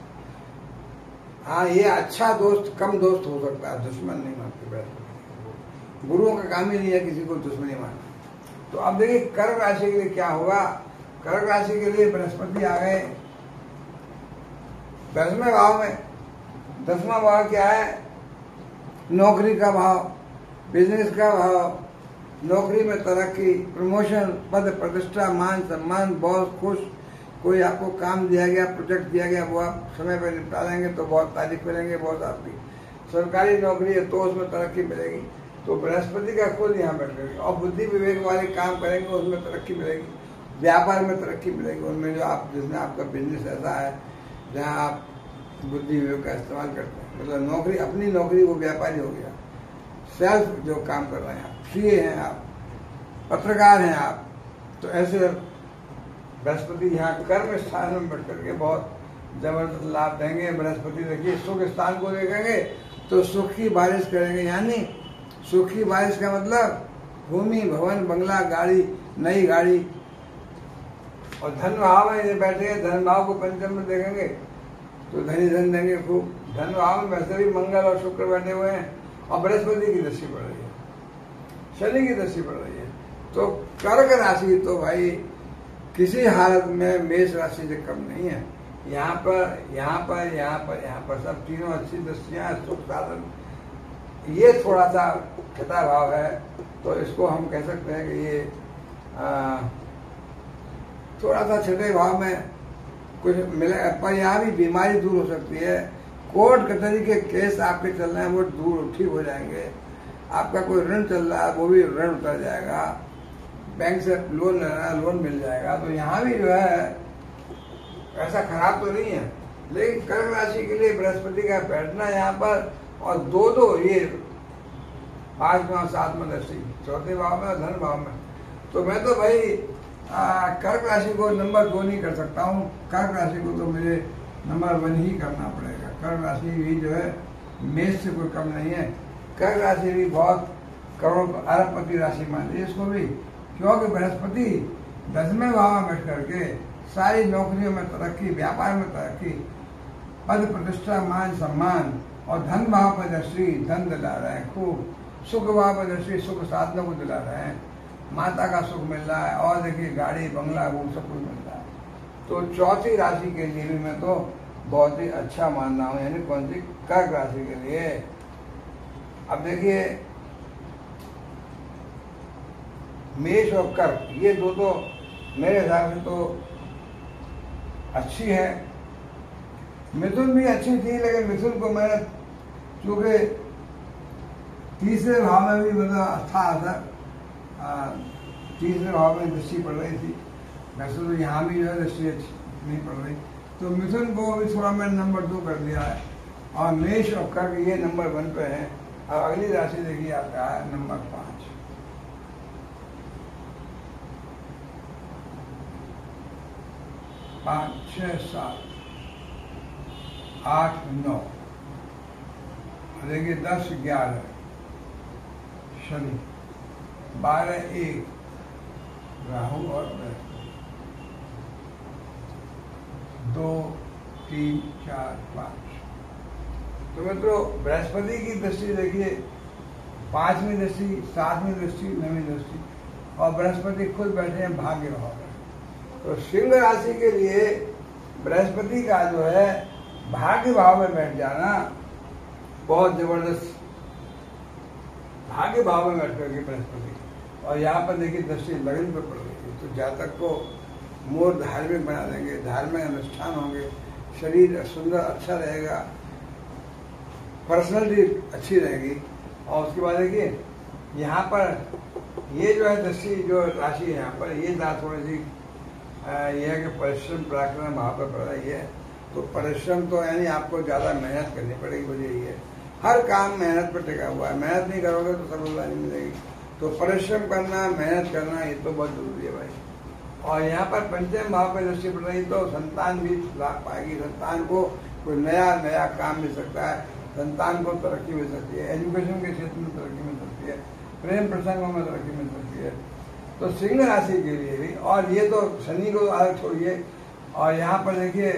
हाँ ये अच्छा दोस्त कम दोस्त हो सकता है, दुश्मन नहीं मानते बृहस्पति, गुरुओं का काम ही नहीं है किसी को दुश्मनी मानना। तो अब देखिए कर्क राशि के लिए क्या होगा, कर्क राशि के लिए बृहस्पति आ गए दसवें भाव में, दसवां भाव क्या है, नौकरी का भाव, बिजनेस का भाव, नौकरी में तरक्की, प्रमोशन, पद प्रतिष्ठा, मान सम्मान, बहुत खुश, कोई आपको काम दिया गया, प्रोजेक्ट दिया गया, वो आप समय पर निपटा लेंगे तो बहुत तारीफ करेंगे, बहुत आपकी सरकारी नौकरी है तो उसमें तरक्की मिलेगी, तो बृहस्पति का खुद यहाँ बैठ करेगी, और बुद्धि विवेक वाले काम करेंगे उसमें तरक्की मिलेगी, व्यापार में तरक्की मिलेगी, उनमें जो आप जिसमें आपका बिजनेस ऐसा है जहाँ आप बुद्धि विवेक का इस्तेमाल करते हैं, मतलब नौकरी, अपनी नौकरी वो व्यापारी हो गया, सेल्फ जो काम कर रहे हैं आप, सीए हैं आप, पत्रकार हैं आप, तो ऐसे बृहस्पति यहाँ कर्म स्थान में बैठ करके बहुत जबरदस्त लाभ देंगे। बृहस्पति देखिए सुख स्थान को देखेंगे तो सुख की बारिश करेंगे, यानी सुख की बारिश का मतलब भूमि, भवन, बंगला, गाड़ी, नई गाड़ी, और धन भाव में ये बैठे, धन भाव को पंचम में देखेंगे तो धनी धन देंगे खूब, धन भाव में वैसे भी मंगल और शुक्र बैठे हुए हैं, और बृहस्पति की दृष्टि पड़ रही है, शनि की दृष्टि पड़ रही है, तो कर्क राशि तो भाई किसी हालत में मेष राशि से कम नहीं है। यहाँ पर यहाँ पर यहाँ पर यहाँ पर सब तीनों अच्छी दृष्टियां, सुख साधन, ये थोड़ा सा छठा भाव है तो इसको हम कह सकते हैं कि ये आ, थोड़ा सा छठे भाव में कुछ मिले, पर यहाँ भी बीमारी दूर हो सकती है, कोर्ट कचहरी के केस आपके चल रहे हैं वो दूर ठीक हो जाएंगे, आपका कोई ऋण चल रहा है वो भी ऋण उतर जाएगा, बैंक से लोन लेना है लोन मिल जाएगा, तो यहाँ भी जो है ऐसा खराब तो नहीं है। लेकिन कर्क राशि के लिए बृहस्पति का बैठना यहाँ पर, और दो दो ये पांचवा सातवां दृष्टि, चौथे भाव में और धन भाव में, तो मैं तो भाई कर्क राशि को नंबर दो नहीं कर सकता हूँ, कर्क राशि को तो मुझे नंबर वन ही करना पड़ेगा। कर्क राशि भी जो है मेष से कोई कम नहीं है, कर्क राशि भी बहुत करोड़ अरबपति राशि मान लीजिए इसको भी, क्योंकि बृहस्पति दसवें भाव में बैठ करके सारी नौकरियों में तरक्की, व्यापार में तरक्की, पद प्रतिष्ठा, मान सम्मान, और धन भाव पर दृष्टि धन दिला रहे हैं खूब, सुख भाव पर दृष्टि सुख साधनों को दिला रहे हैं, माता का सुख मिल रहा है, और देखिए गाड़ी बंगला वो सब कुछ मिल रहा है। तो चौथी राशि के लिए भी मैं तो बहुत ही अच्छा मान रहा हूँ, यानी कौन सी, कर्क राशि के लिए। अब देखिए मेष और कर्क ये दो तो मेरे हिसाब से तो अच्छी है, मिथुन भी अच्छी थी, लेकिन मिथुन को मैंने चूंकि तीसरे भाव में भी मतलब था असर, तीसरे भाव में दृष्टि पड़ रही थी, वैसे तो यहाँ भी जो है दृष्टि अच्छी नहीं पड़ रही, तो मिथुन को भी थोड़ा मैंने नंबर दो कर दिया है, और मेष और कर्क ये नंबर वन पे है। और अगली राशि देखिए आपका है नंबर पाँच, पाँच छः सात आठ नौ, देखिए दस ग्यारह शनि, बारह एक राहु और बृहस्पति, दो तीन चार पाँच। तो मित्रों बृहस्पति की दृष्टि देखिए, पांचवी दृष्टि, सातवीं दृष्टि, नवीं दृष्टि, और बृहस्पति खुद बैठे हैं भाग्य भाव में। तो सिंह राशि के लिए बृहस्पति का जो है भाग्य भाव में बैठ जाना बहुत जबरदस्त भाग्य भाव में बैठ करके बृहस्पति, और यहाँ पर देखिए दृष्टि लगन पर पड़ रही है, तो जातक को मोर धार्मिक बना देंगे, धार्मिक अनुष्ठान होंगे, शरीर सुंदर अच्छा रहेगा, पर्सनैलिटी अच्छी रहेगी। और उसके बाद देखिए यहाँ पर ये जो है दृष्टि जो राशि है यहाँ पर, ये दात थोड़ी सी ये है कि परिश्रम पराक्रम वहाँ पर पड़ रही है। तो परिश्रम तो यानी आपको ज़्यादा मेहनत करनी पड़ेगी, मुझे यही है, हर काम मेहनत पर टिका हुआ है, मेहनत नहीं करोगे तो सफलता नहीं मिलेगी। तो परिश्रम करना, मेहनत करना, ये तो बहुत जरूरी है भाई। और यहाँ पर पंचम भाव पर दृष्टि पड़ रही तो संतान भी लाभ पाएगी, संतान को कोई नया नया काम मिल सकता है, संतान को तरक्की मिल सकती है, एजुकेशन के क्षेत्र में तरक्की मिल सकती है, प्रेम प्रसंगों में तरक्की मिल सकती है। तो सिंह राशि के लिए भी, और ये तो शनि को अलग छोड़िए, और यहाँ पर देखिए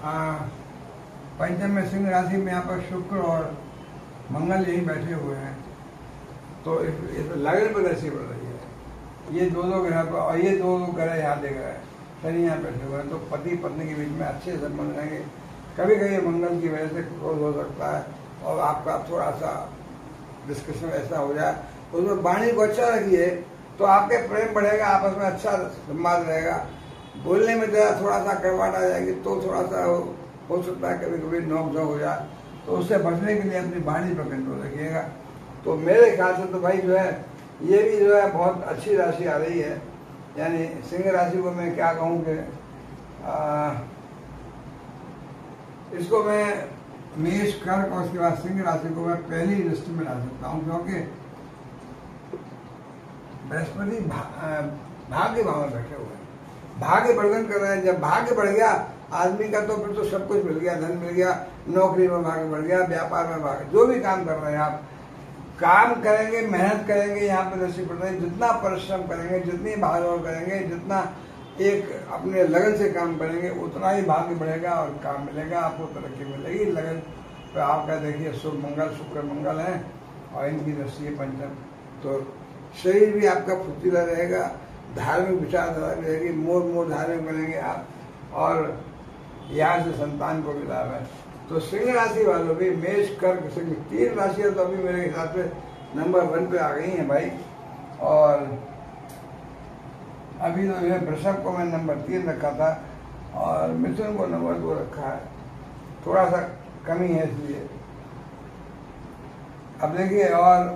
पंचम में सिंह राशि में यहाँ पर शुक्र और मंगल यही बैठे हुए हैं, तो ये तो लगन पर दृष्टि पड़ रही है, ये दो दो ग्रह पर, और ये दो दो ग्रह यहाँ देख रहे हैं, शनि यहाँ बैठे हुए हैं, तो पति पत्नी के बीच में अच्छे संबंध रहेंगे। कभी कभी मंगल की वजह से क्रोध हो सकता है और आपका थोड़ा सा डिस्कशन ऐसा हो जाए, उसमें वाणी को अच्छा रखिए तो आपके प्रेम बढ़ेगा, आपस में अच्छा संवाद रहेगा। बोलने में जरा थोड़ा सा कड़वाहट आ जाएगी तो थोड़ा सा हो, हो सकता है कभी कभी नोक झोंक हो जाए, तो उससे बचने के लिए अपनी वाणी पर कंट्रोल रखिएगा। तो मेरे ख्याल से तो भाई जो है ये भी जो है बहुत अच्छी राशि आ रही है, यानी सिंह राशि को मैं क्या कहूँ कि इसको मैं मेष कर्क और उसके बाद सिंह राशि को मैं पहली लिस्ट में डाल सकता हूँ, क्योंकि बृहस्पति भाग्य भाव में बैठे हुए हैं, भाग्य वर्धन कर रहे हैं। जब भाग्य बढ़ गया आदमी का तो फिर तो सब कुछ मिल गया, धन मिल गया, नौकरी में भाग्य बढ़ गया, व्यापार में भाग्य, जो भी काम कर रहे हैं आप काम करेंगे, मेहनत करेंगे, यहाँ पर दृष्टि पड़ रही है, जितना परिश्रम करेंगे, जितनी भागदौड़ करेंगे, जितना एक अपने लगन से काम करेंगे, उतना ही भाग्य बढ़ेगा और काम मिलेगा, आपको तरक्की मिलेगी। लगन तो आपका देखिए शुभ मंगल, शुक्र मंगल है और इनकी दृष्टि है पंचम, तो शरीर भी आपका फुर्तीला रहेगा, धार्मिक विचारधारा भी रहेगी, मोर मोर धार्मिक बनेंगे आप, और यहाँ से संतान को भी लाभ है। तो सिंह राशि वालों भी मेष कर्क सिंह तीन राशियां तो अभी मेरे हिसाब से नंबर वन पे आ गई हैं भाई, और अभी तो ये वृषभ को मैं नंबर तीन रखा था और मिथुन को नंबर दो रखा है, थोड़ा सा कमी है इसलिए। अब देखिए, और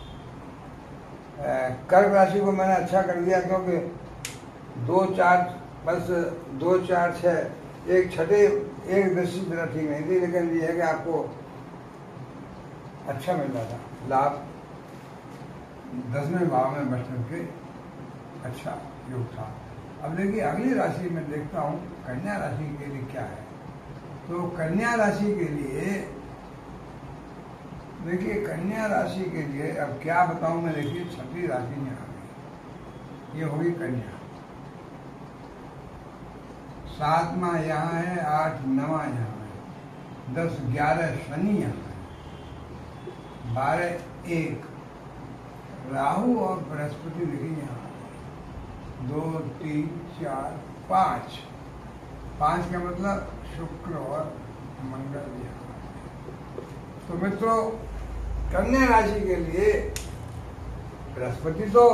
कर्क राशि को मैंने अच्छा कर दिया क्योंकि दो चार बस दो चार छः एक छठे एक दृष्टि मेरा ठीक नहीं थी, लेकिन ये है कि आपको अच्छा मिल रहा था लाभ, दसवें भाव में बैठने के अच्छा योग था। अब देखिए अगली राशि में देखता हूँ कन्या राशि के लिए क्या है। तो कन्या राशि के लिए देखिए, कन्या राशि के लिए अब क्या बताऊं मैं, देखिए छठी राशि में आ गई, ये होगी कन्या, सातवां यहाँ है, आठ नवा यहाँ है, दस ग्यारह शनि यहाँ है, बारह एक राहु और बृहस्पति देखिए यहाँ है, दो तीन चार पाँच, पाँच का मतलब शुक्र और मंगल यहाँ है। तो मित्रों कन्या राशि के लिए बृहस्पति तो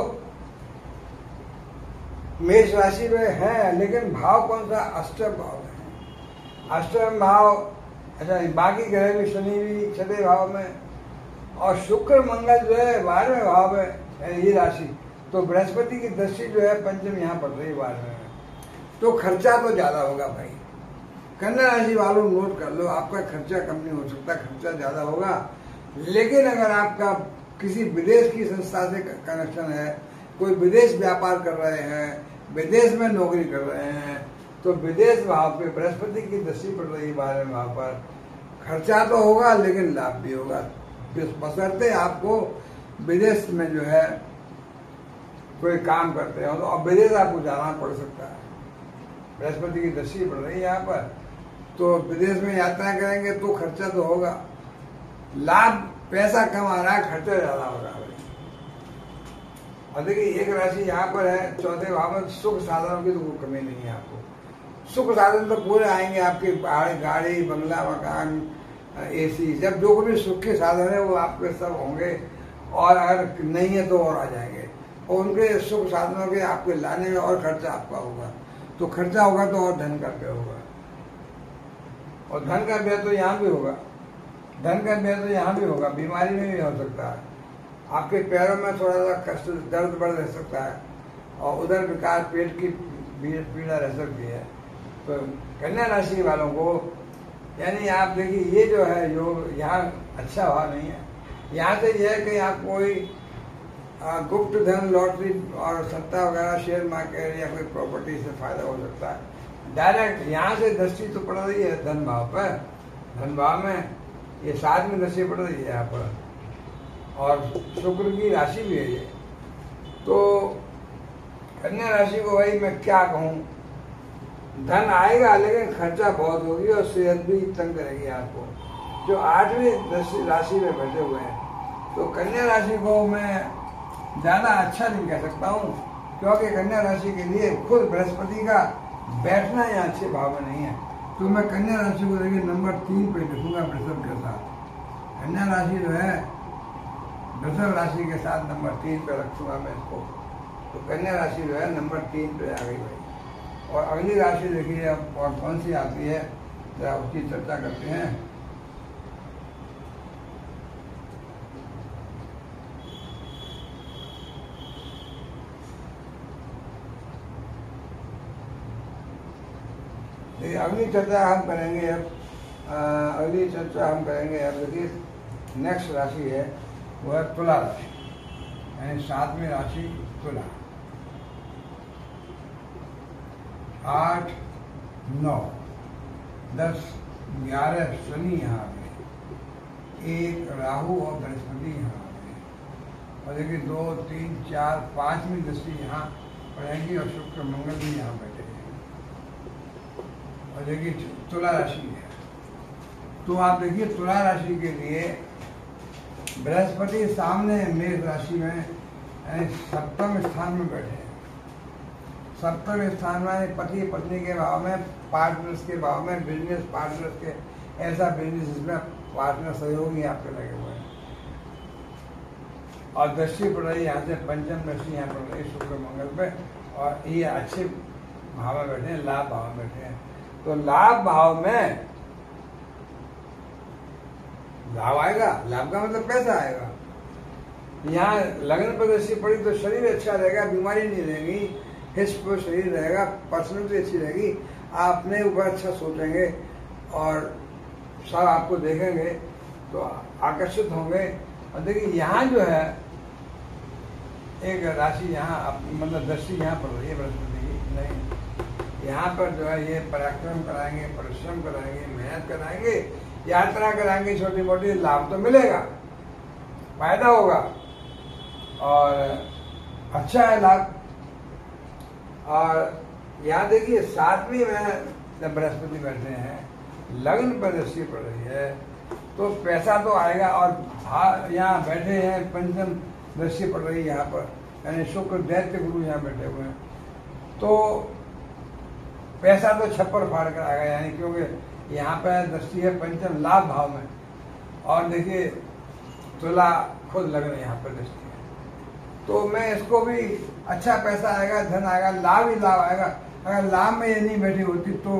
मेष राशि में है, लेकिन भाव कौन सा, अष्टम भाव में, अष्टम भाव। अच्छा, बाकी ग्रह भी, शनि भी छठे भाव में, और शुक्र मंगल जो है बारहवें भाव में ये राशि, तो बृहस्पति की दृष्टि जो है पंचम यहाँ पड़ रही है बारहवें में, तो खर्चा तो ज्यादा होगा भाई। कन्या राशि वालों नोट कर लो, आपका खर्चा कम नहीं हो सकता, खर्चा ज्यादा होगा। लेकिन अगर आपका किसी विदेश की संस्था से कनेक्शन है, कोई विदेश व्यापार कर रहे हैं, विदेश में नौकरी कर रहे हैं, तो विदेश भाव पे बृहस्पति की दृष्टि पड़ रही है बारहवें भाव पर, खर्चा तो होगा लेकिन लाभ भी होगा, बशर्ते आपको विदेश में जो है कोई काम करते हो तो अब विदेश आपको जाना पड़ सकता है। बृहस्पति की दृष्टि पड़ रही है यहाँ पर, तो विदेश में यात्रा करेंगे तो खर्चा तो होगा, लाभ पैसा कम आ रहा है, खर्चा ज्यादा हो रहा है। और देखिए एक राशि यहाँ पर है चौथे भाव में, सुख साधनों की तो कोई कमी नहीं है आपको, सुख साधन तो पूरे आएंगे आपके, गाड़ी बंगला मकान एसी, जब जो भी सुख के साधन है वो आपके सब होंगे। और अगर नहीं है तो और आ जाएंगे, और उनके सुख साधनों के आपके लाने में और खर्चा आपका होगा। तो खर्चा होगा तो और धन का व्यय होगा, और धन का व्यय तो यहाँ भी होगा, धन का व्यय तो यहाँ भी होगा, बीमारी में भी हो सकता है, आपके पैरों में थोड़ा सा कष्ट दर्द बढ़ रह सकता है, और उधर विकार पेट की पीड़ा रह सकती है। तो कन्या राशि वालों को यानी आप देखिए ये जो है योग यहाँ अच्छा भाव नहीं है। यहाँ से यह है कि आप कोई गुप्त धन, लॉटरी और सट्टा वगैरह, शेयर मार्केट या कोई प्रॉपर्टी से फायदा हो सकता है। डायरेक्ट यहाँ से दृष्टि तो पड़ रही है धन भाव पर, धन भाव में ये साथ में दृष्टि पड़ रही है यहाँ पर, और शुक्र की राशि भी है ये। तो कन्या राशि को भाई मैं क्या कहूँ, धन आएगा लेकिन खर्चा बहुत होगी, और सेहत भी तंग करेगी आपको, जो आठवीं राशि में बैठे हुए हैं। तो कन्या राशि को मैं ज़्यादा अच्छा नहीं कह सकता हूँ, क्योंकि कन्या राशि के लिए खुद बृहस्पति का बैठना यहाँ अच्छे भाव में नहीं है। तो मैं कन्या राशि को देखिए नंबर तीन पे लिखूंगा वृषभ के साथ। कन्या राशि जो है वृषभ राशि के साथ नंबर तीन पे रखूंगा मैं इसको। तो कन्या राशि जो है नंबर तीन पे आ गई भाई। और अगली राशि देखिए अब और कौन सी आती है, जरा उसकी चर्चा करते हैं। अगली चर्चा हम करेंगे अब, अगली चर्चा हम करेंगे अब देखिए नेक्स्ट राशि है वो है तुला राशि, यानी सातवीं राशि तुला। आठ, नौ, दस, ग्यारह शनि यहाँ आ गए, एक राहु और बृहस्पति यहाँ आ गए, और देखिए दो, तीन, चार, पांचवीं दृष्टि यहाँ पड़ेगी, और शुक्र मंगल भी यहाँ बैठे हैं। और देखिए तुला राशि है, तो आप देखिए तुला राशि के लिए बृहस्पति सामने मेष राशि में यानी सप्तम स्थान में बैठे हैं। सप्तम स्थान में पति पत्नी के भाव में, पार्टनर्स के भाव में, बिजनेस पार्टनर्स के, ऐसा बिजनेस जिसमें पार्टनर सहयोगी आपके लगे हुए हैं। और दृष्टि पड़ रही है यहाँ से पंचम दृष्टि यहाँ पड़ रही है शुक्र मंगल पे, और ये अच्छे भाव में बैठे हैं, लाभ भाव में बैठे हैं। तो लाभ भाव में लाभ आएगा, लाभ का मतलब पैसा आएगा। यहाँ लगन पर दृष्टि पड़ी तो शरीर अच्छा रहेगा, बीमारी नहीं रहेगी, हिस्ट पर शरीर रहेगा, पर्सनैलिटी अच्छी रहेगी, आप अपने ऊपर अच्छा सोचेंगे और सब आपको देखेंगे तो आकर्षित होंगे। और देखिए यहाँ जो है एक राशि यहाँ मतलब दृष्टि यहाँ पड़ रही है बृहस्पति की, नहीं यहाँ पर जो है ये पराक्रम कराएंगे, परिश्रम कराएंगे, मेहनत कराएंगे, यात्रा कराएंगे, छोटी मोटी, लाभ तो मिलेगा, फायदा होगा और अच्छा है लाभ। और यहाँ देखिए सातवीं में जब बृहस्पति बैठे हैं, लग्न पर दृष्टि पड़ रही है तो पैसा तो आएगा। और यहाँ बैठे हैं पंचम दृष्टि पड़ रही है यहाँ पर, यानी शुक्र दैत्य गुरु यहाँ बैठे हुए हैं, तो पैसा तो छप्पर फाड़ कर आएगा, यानी क्योंकि यहाँ पर दृष्टि है पंचम लाभ भाव में। और देखिए तुला खुद लग्न यहाँ पर दृष्टि है, तो मैं इसको भी अच्छा पैसा आएगा, धन आएगा, लाभ ही लाभ आएगा। अगर लाभ में ये नहीं बैठी होती तो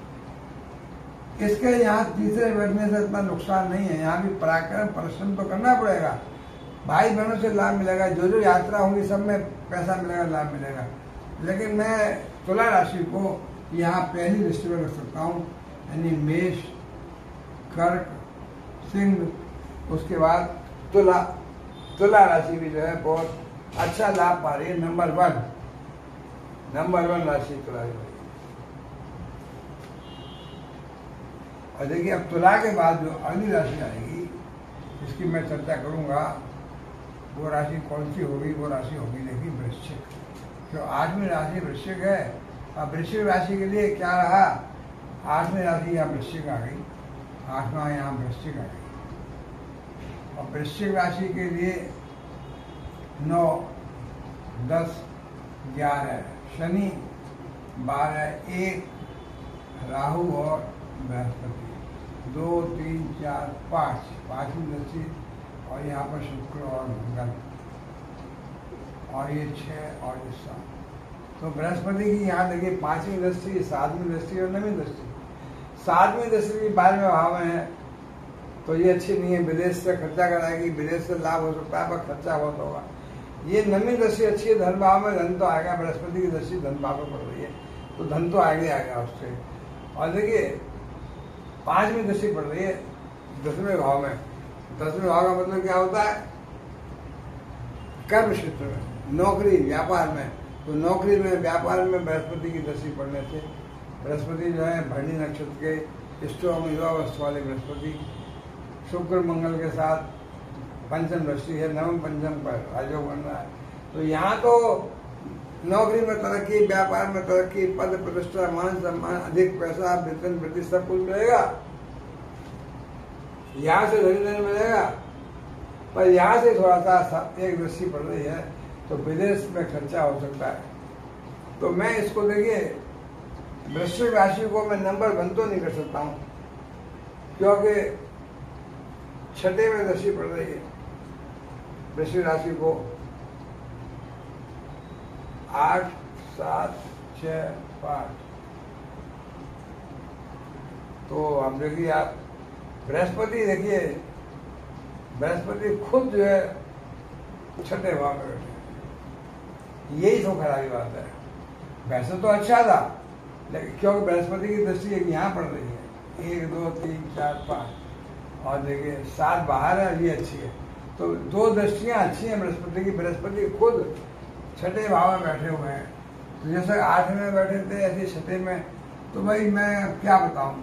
इसके यहाँ तीसरे बैठने से इतना नुकसान नहीं है। यहाँ भी पराक्रम परिश्रम तो करना पड़ेगा, भाई बहनों से लाभ मिलेगा, जो जो यात्रा होगी सब में पैसा मिलेगा, लाभ मिलेगा। लेकिन मैं तुला राशि को यहाँ पहली दृष्टि में रख सकता हूँ, यानी मेष, कर्क, सिंह, उसके बाद तुला। तुला राशि भी जो है बहुत अच्छा लाभ पा रही है, नंबर वन नंबर वन राशि तुला की। और देखिए अब तुला के बाद जो अगली राशि आएगी इसकी मैं चर्चा करूंगा, वो राशि कौन सी होगी, वो राशि होगी देखिए वृश्चिक। तो आठवीं राशि वृश्चिक है। अब वृश्चिक राशि के लिए क्या रहा, आठवीं राशि यहाँ वृश्चिक आ गई, आठवां यहाँ वृश्चिक आ गई। और वृश्चिक राशि के लिए नौ, दस, ग्यारह शनि, बारह, एक राहु और बृहस्पति, दो, तीन, चार, पाँच, पांचवी दृष्टि और यहाँ पर शुक्र और मंगल, और ये छः और ये सात। तो बृहस्पति की यहाँ देखिए पांचवी दृष्टि, सातवीं दृष्टि और नवीं दृष्टि। सातवीं दृष्टि भी बारहवें भाव में है, तो ये अच्छी नहीं है, विदेश से खर्चा कराएगी, विदेश से लाभ हो सकता है पर खर्चा बहुत होगा। ये नवीं दृष्टि अच्छी है, धन भाव में धन तो आएगा, बृहस्पति की दृष्टि धन भाव में पड़ रही है तो धन तो आगे आएगा उससे। और देखिए पांचवी दृष्टि पड़ रही है दसवें भाव में। दसवें भाव का मतलब क्या होता है? कर्म क्षेत्र में, नौकरी व्यापार में। तो नौकरी में व्यापार में बृहस्पति की दृष्टि पड़ने से, बृहस्पति जो है भरणी नक्षत्र के इष्टों में युवावस्था वाले बृहस्पति शुक्र मंगल के साथ पंचम दृष्टि है, नवम पंचम पर राजयोग बन रहा है। तो यहाँ तो नौकरी में तरक्की, व्यापार में तरक्की, पद प्रतिष्ठा, मान सम्मान, अधिक पैसा, वेतन वृद्धि सब कुछ मिलेगा, यहाँ से धनी धन मिलेगा। पर यहाँ से थोड़ा सा एक दृष्टि पड़ रही है तो विदेश में खर्चा हो सकता है। तो मैं इसको देखिए वृश्चिक राशि को मैं नंबर वन तो नहीं कर सकता हूँ, क्योंकि छठे में दृष्टि पड़ रही है वृश्चिक राशि को। आठ, सात, छः, पाँच। तो अब देखिए आप बृहस्पति, देखिए बृहस्पति खुद जो है छठे भाव में बैठे, यही तो खराबी बात है। वैसे तो अच्छा था, लेकिन क्योंकि बृहस्पति की दृष्टि एक यहाँ पड़ रही है, एक दो तीन चार पाँच, और देखिए सात बाहर है, ये अच्छी है। तो दो दृष्टियाँ अच्छी हैं बृहस्पति की। बृहस्पति खुद छठे भाव में बैठे हुए हैं, तो जैसे आठ में बैठे थे ऐसे छठे में। तो भाई मैं क्या बताऊं,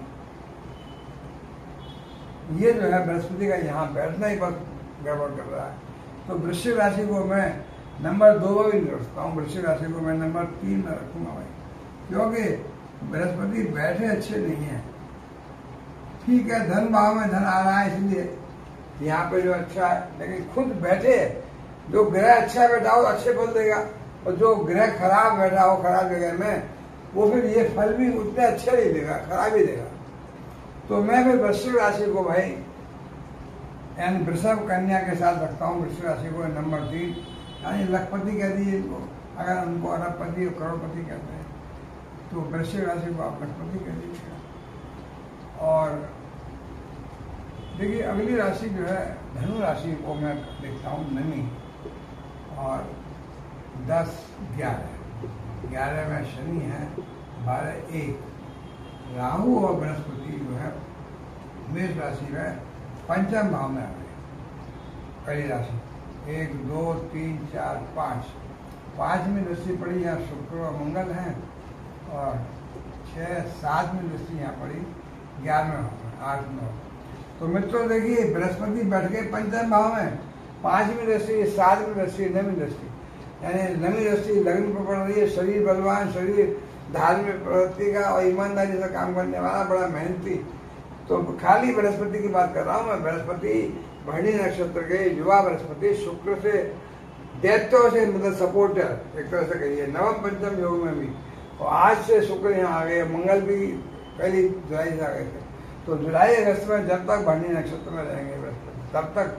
ये जो है बृहस्पति का यहाँ बैठना ही बस गड़बड़ कर रहा है। तो वृश्चिक राशि को मैं नंबर दो में भी नहीं रखता हूँ, वृश्चिक राशि को मैं नंबर तीन में रखूंगा भाई, क्योंकि बृहस्पति बैठे अच्छे नहीं है। ठीक है, धन भाव में धन आ रहा है इसलिए यहाँ पे जो अच्छा है, लेकिन खुद बैठे जो ग्रह अच्छा बैठा हो अच्छे फल देगा, और जो ग्रह खराब बैठा हो खराब जगह में, वो फिर ये फल भी उतने अच्छे नहीं देगा, खराब ही देगा। तो मैं फिर वृश्चिक राशि को भाई यानी वृषभ कन्या के साथ रखता हूँ। वृश्चिक राशि को नंबर तीन, यानी लखपति कह दीजिए इनको, अगर उनको अरबपति और करोड़पति कहते हैं तो वृश्चिक राशि को आप लखपति कह दीजिएगा। और देखिए अगली राशि जो है धनु राशि को मैं देखता हूँ नमी, और दस ग्यारह, ग्यारह में शनि है, बारह एक राहु और बृहस्पति जो है मेष राशि में पंचम भाव में आ गए। पहली राशि एक दो तीन चार पाँच, पाँच में दृष्टि पड़ी यहाँ शुक्र और मंगल हैं, और छः सात में दृष्टि यहाँ पड़ी ग्यारहवें भाव में, आठ नौ। तो मित्रों देखिए बृहस्पति बैठ गए पंचम भाव में, पांचवी दृष्टि, सातवीं दृष्टि, नवीं दृष्टि, यानी नवीं दृष्टि लग्न पर पड़ रही है। शरीर बलवान, शरीर धार्मिक प्रवृत्ति का और ईमानदारी से काम करने वाला, बड़ा मेहनती। तो खाली बृहस्पति की बात कर रहा हूँ मैं। बृहस्पति भरणी नक्षत्र के युवा बृहस्पति शुक्र से दैत्यों से मतलब सपोर्टर एक तरह से कहिए, नवम पंचम योग में भी। और आज से शुक्र यहाँ आ गए, मंगल भी पहली जुलाई से आ गए थे। तो जुलाई अगस्त में जब तक भरणी नक्षत्र में रहेंगे बृहस्पति, तब तक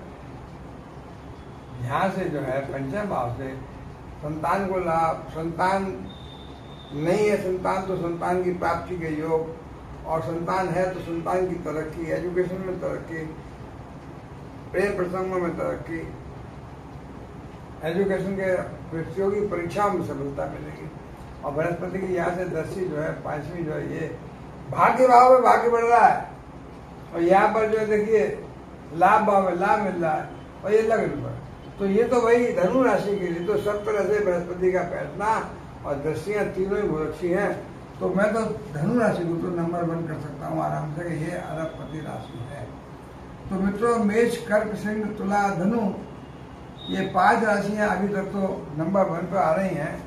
यहाँ से जो है पंचम भाव से संतान को लाभ, संतान नहीं है संतान तो संतान की प्राप्ति के योग, और संतान है तो संतान की तरक्की, एजुकेशन में तरक्की, प्रेम प्रसंगों में तरक्की, एजुकेशन के प्रतियोगी परीक्षाओं में सफलता मिलेगी। और बृहस्पति की यहाँ से दृष्टि जो है पांचवी जो है ये भाग्य भाव में भाग्य बढ़ रहा है, और यहाँ पर जो है देखिए लाभ भाव में लाभ मिल रहा है, और ये लग्न पर। तो ये तो भाई धनु राशि के लिए तो सब तरह से बृहस्पति का बैठना और दृष्टियां तीनों ही बहुत अच्छी हैं। तो मैं तो धनु राशि को तो नंबर वन कर सकता हूँ आराम से, ये अरबपति राशि है। तो मित्रों मेष, कर्क, सिंह, तुला, धनु, ये पांच राशियां अभी तक तो नंबर वन पर आ रही हैं।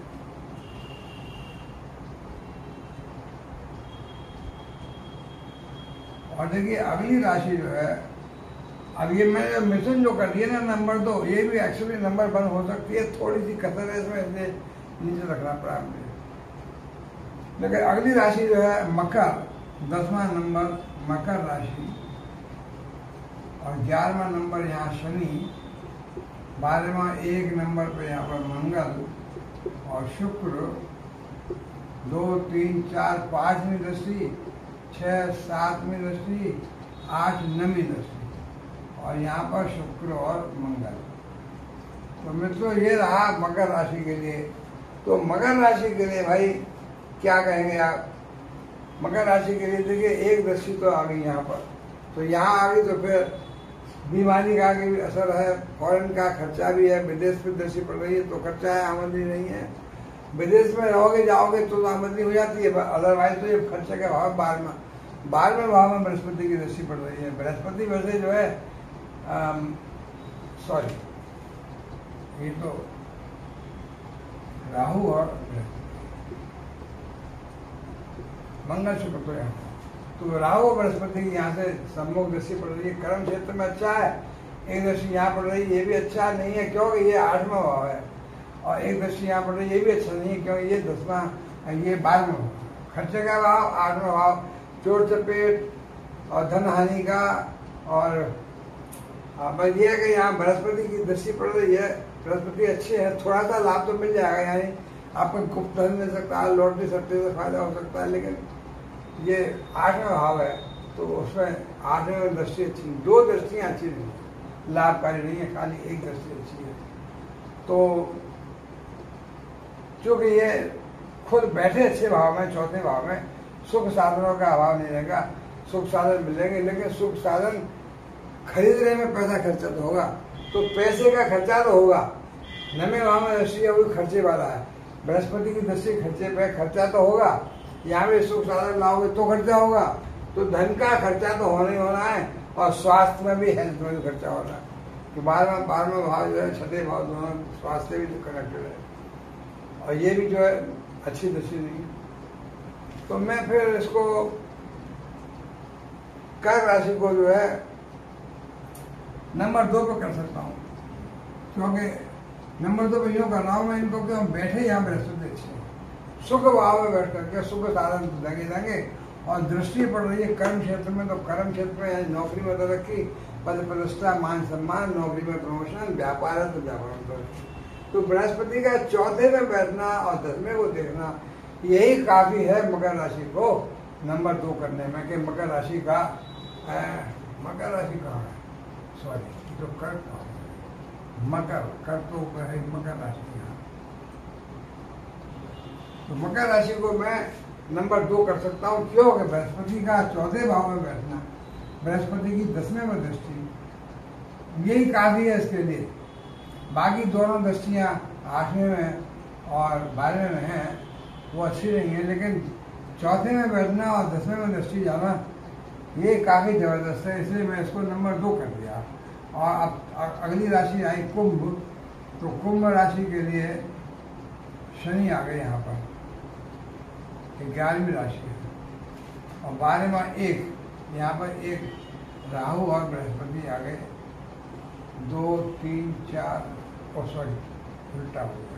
और देखिए अगली राशि जो है, अब ये मैंने मिथुन जो कर दिया ना नंबर दो, ये भी एक्चुअली नंबर वन हो सकती है, थोड़ी सी कसर है इसमें, इसलिए नीचे रखना पड़ा मुझे। लेकिन अगली राशि जो है मकर, दसवां नंबर मकर राशि, और ग्यारहवा नंबर यहाँ शनि, बारहवा एक नंबर पे यहाँ पर मंगल और शुक्र, दो तीन चार पाँचवीं दृष्टि, छः सातवीं दृष्टि, आठ नवीं दृष्टि और यहाँ पर शुक्र और मंगल। तो मित्रों ये रहा मकर राशि के लिए। तो मकर राशि के लिए भाई क्या कहेंगे आप? मकर राशि के लिए देखिए एक दृष्टि तो आ गई यहाँ पर, तो यहाँ आ गई तो फिर बीमारी का भी असर है, फॉरेन का खर्चा भी है, विदेश में दृष्टि पड़ रही है तो खर्चा है, आमदनी नहीं है। विदेश में रहोगे जाओगे तो आमदनी हो जाती है, अदरवाइज तो ये खर्चे का भाव बाहर में बारहवें भाव में बृहस्पति की दृष्टि पड़ रही है। बृहस्पति वैसे जो है सॉरी ये तो राहु और मंगल शुक्र तो यहाँ, तो राहु और बृहस्पति की यहाँ से सम्मुख दृष्टि पड़ रही है। कर्म क्षेत्र में अच्छा है, एक दृष्टि यहाँ पड़ रही है, ये भी अच्छा नहीं है क्योंकि ये आठवां भाव है, और एक दृष्टि यहाँ पड़ रही है, ये भी अच्छा नहीं है क्योंकि ये दसवां, ये बारहवां भाव। खर्चे का भाव आठवां भाव, चोट चपेट और धन हानि का, और बस ये है कि यहाँ बृहस्पति की दृष्टि पड़ रही है। बृहस्पति अच्छे है, थोड़ा सा लाभ तो मिल जाएगा, यानी आपको गुप्त धन मिल सकता है, लॉटरी सट्टे से फायदा हो सकता है, लेकिन ये आठवां भाव है तो उसमें आठवें दृष्टि अच्छी, दो दृष्टियाँ अच्छी नहीं, लाभकारी नहीं है, खाली एक दृष्टि अच्छी है। तो चूंकि ये खुद बैठे अच्छे भाव में, चौथे भाव में, सुख साधनों का अभाव नहीं रहेगा, सुख साधन मिलेंगे, लेकिन सुख साधन खरीदने में पैसा खर्चा तो होगा, तो पैसे का खर्चा तो होगा। नवे भाव में दृष्टि है, वो खर्चे वाला है। बृहस्पति की दृष्टि खर्चे पे खर्चा तो होगा, यहाँ पे सुख साधन लाओगे तो खर्चा होगा, तो धन का खर्चा तो होना ही होना है, और स्वास्थ्य में भी, हेल्थ में भी खर्चा होना है। तो बारहवा बारहवा भाव जो है, छठे भाव दोनों स्वास्थ्य भी कनेक्टेड है, और ये भी जो है अच्छी दृष्टि नहीं है। तो मैं फिर इसको कर्क राशि को जो है नंबर दो पे कर सकता हूँ, क्योंकि नंबर दो पे यूँ कर रहा हूँ मैं इनको कि हम बैठे यहाँ बृहस्पति अच्छे हैं, सुख भाव में बैठ करके सुख साधन देंगे देंगे और दृष्टि पड़ रही है कर्म क्षेत्र में, तो कर्म क्षेत्र में नौकरी में तरक्की, पद प्रतिष्ठा, मान सम्मान, नौकरी में प्रमोशन, व्यापार है तो व्यापार में तरक्की। तो बृहस्पति का चौथे में बैठना और दसवें को देखना यही काफी है मकर राशि को नंबर दो करने में, कि मकर राशि का आ, मकर राशि कहाँ है, सॉरी जो कर्क का मकर, कर्क तो ऊपर है, मकर राशि यहाँ। तो मकर राशि को मैं नंबर दो कर सकता हूँ, क्यों? कि बृहस्पति का चौथे भाव में बैठना, बृहस्पति की दसवें में दृष्टि, यही काफी है इसके लिए। बाकी दोनों दृष्टियाँ आठवें में और बारहवें में हैं, वो अच्छी नहीं है, लेकिन चौथे में बैठना और दसवें में दृष्टि जाना ये काफी जबरदस्त है, इसलिए मैं इसको नंबर दो कर दिया। और अब अगली राशि आई कुंभ, तो कुंभ राशि के लिए शनि आ गए यहाँ पर, ग्यारहवीं राशि है, और बारहवा एक, यहाँ पर एक राहु और बृहस्पति आ गए, दो तीन चार, ओ सॉरी उल्टा हो गया,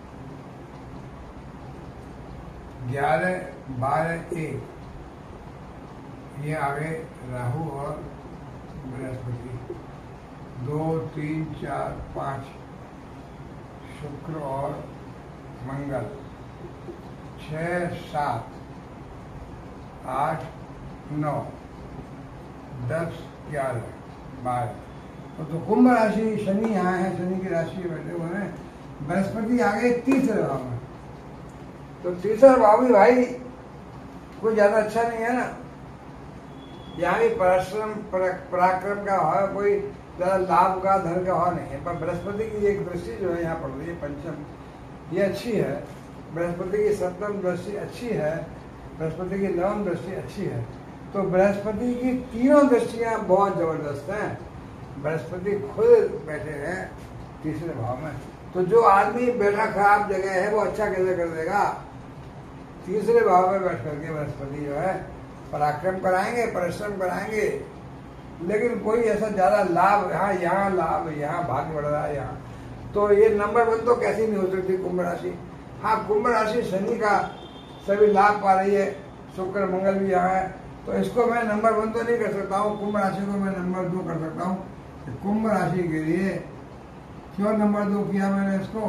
ग्यारह बारह एक, ये आ गए राहु और बृहस्पति, दो तीन चार पाँच शुक्र और मंगल, छः सात आठ नौ दस ग्यारह बारह। तो कुंभ राशि शनि यहाँ है, शनि की राशि में बैठे हुए हैं, बृहस्पति आ गए तीसरे भाव में। तो तीसरा भाव भी भाई कोई ज्यादा अच्छा नहीं है ना, यहाँ भी परिश्रम पराक्रम का भाव, कोई ज्यादा लाभ का धन का भाव नहीं है। पर बृहस्पति की एक दृष्टि जो है यहाँ पड़ रही है पंचम, ये अच्छी है। बृहस्पति की सप्तम दृष्टि अच्छी है, बृहस्पति की नवम दृष्टि अच्छी है। तो बृहस्पति की तीनों दृष्टियां बहुत जबरदस्त हैं। बृहस्पति खुद बैठे हैं तीसरे भाव में, तो जो आदमी बैठा खराब जगह है वो अच्छा कैसे कर देगा? तीसरे भाव में बैठ करके बृहस्पति जो है पराक्रम कराएंगे, परिश्रम कराएंगे, लेकिन कोई ऐसा ज्यादा लाभ, यहाँ यहाँ लाभ, यहाँ भाग्य बढ़ रहा है यहाँ, तो ये नंबर वन तो कैसी नहीं हो सकती कुंभ राशि। हाँ, कुंभ राशि शनि का सभी लाभ पा रही है, शुक्र मंगल भी यहाँ है, तो इसको मैं नंबर वन तो नहीं कर सकता हूँ, कुंभ राशि को मैं नंबर दो कर सकता हूँ। कुंभ राशि के लिए क्यों नंबर दो किया मैंने इसको,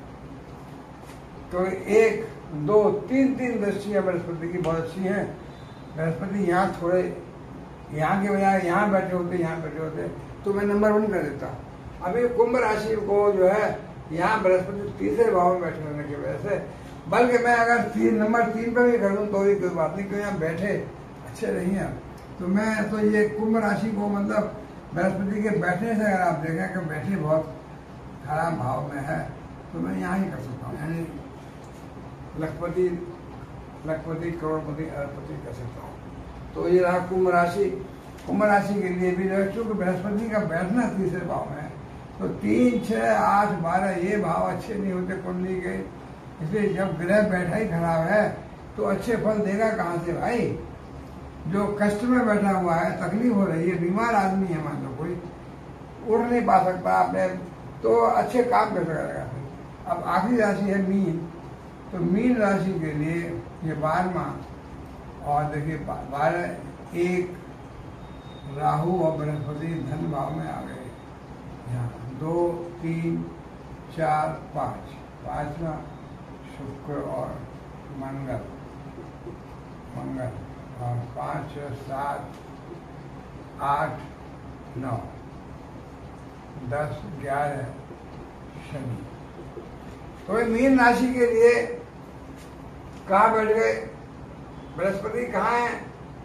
तो एक दो तीन तीन दृष्टियां बृहस्पति की बहुत अच्छी हैं। बृहस्पति यहाँ थोड़े यहाँ के बजाय यहाँ बैठे होते यहाँ बैठे होते तो मैं नंबर वन कर देता। अभी कुंभ राशि को जो है यहाँ बृहस्पति तीसरे भाव में बैठे होने की वजह से, बल्कि मैं अगर तीन नंबर तीन पर भी कर दूँ तो भी कोई बात नहीं, क्योंकि यहाँ बैठे अच्छे नहीं हैं। तो मैं तो ये कुंभ राशि को मतलब बृहस्पति के बैठने से अगर आप देखें कि बैठे बहुत खराब भाव में है तो मैं यहाँ ही कर सकता हूँ, यानी लखपति लखपति करोड़पति अरबपति कर सकता हूँ। तो ये रहा कुंभ राशि। कुंभ राशि के लिए भी चूंकि बृहस्पति का बैठना तीसरे भाव में है तो तीन छः आठ बारह ये भाव अच्छे नहीं होते कुंडली के, इसलिए जब ग्रह बैठा ही खराब है तो अच्छे फल देगा कहाँ से भाई। जो कष्ट में बैठा हुआ है, तकलीफ हो रही है, बीमार आदमी है, मान लो कोई उड़ नहीं पा सकता आपने, तो अच्छे काम कैसे करेगा। अब आखिरी राशि है मीन, तो मीन राशि के लिए ये बारहवां, और देखिए बारह एक राहु और बृहस्पति धन भाव में आ गए। यहाँ दो तीन चार पाँच, पांचवा शुक्र और मंगल मंगल और पाँच छः सात आठ नौ दस ग्यारह शनि। तो ये मीन राशि के लिए कहाँ बैठ गए बृहस्पति, कहाँ है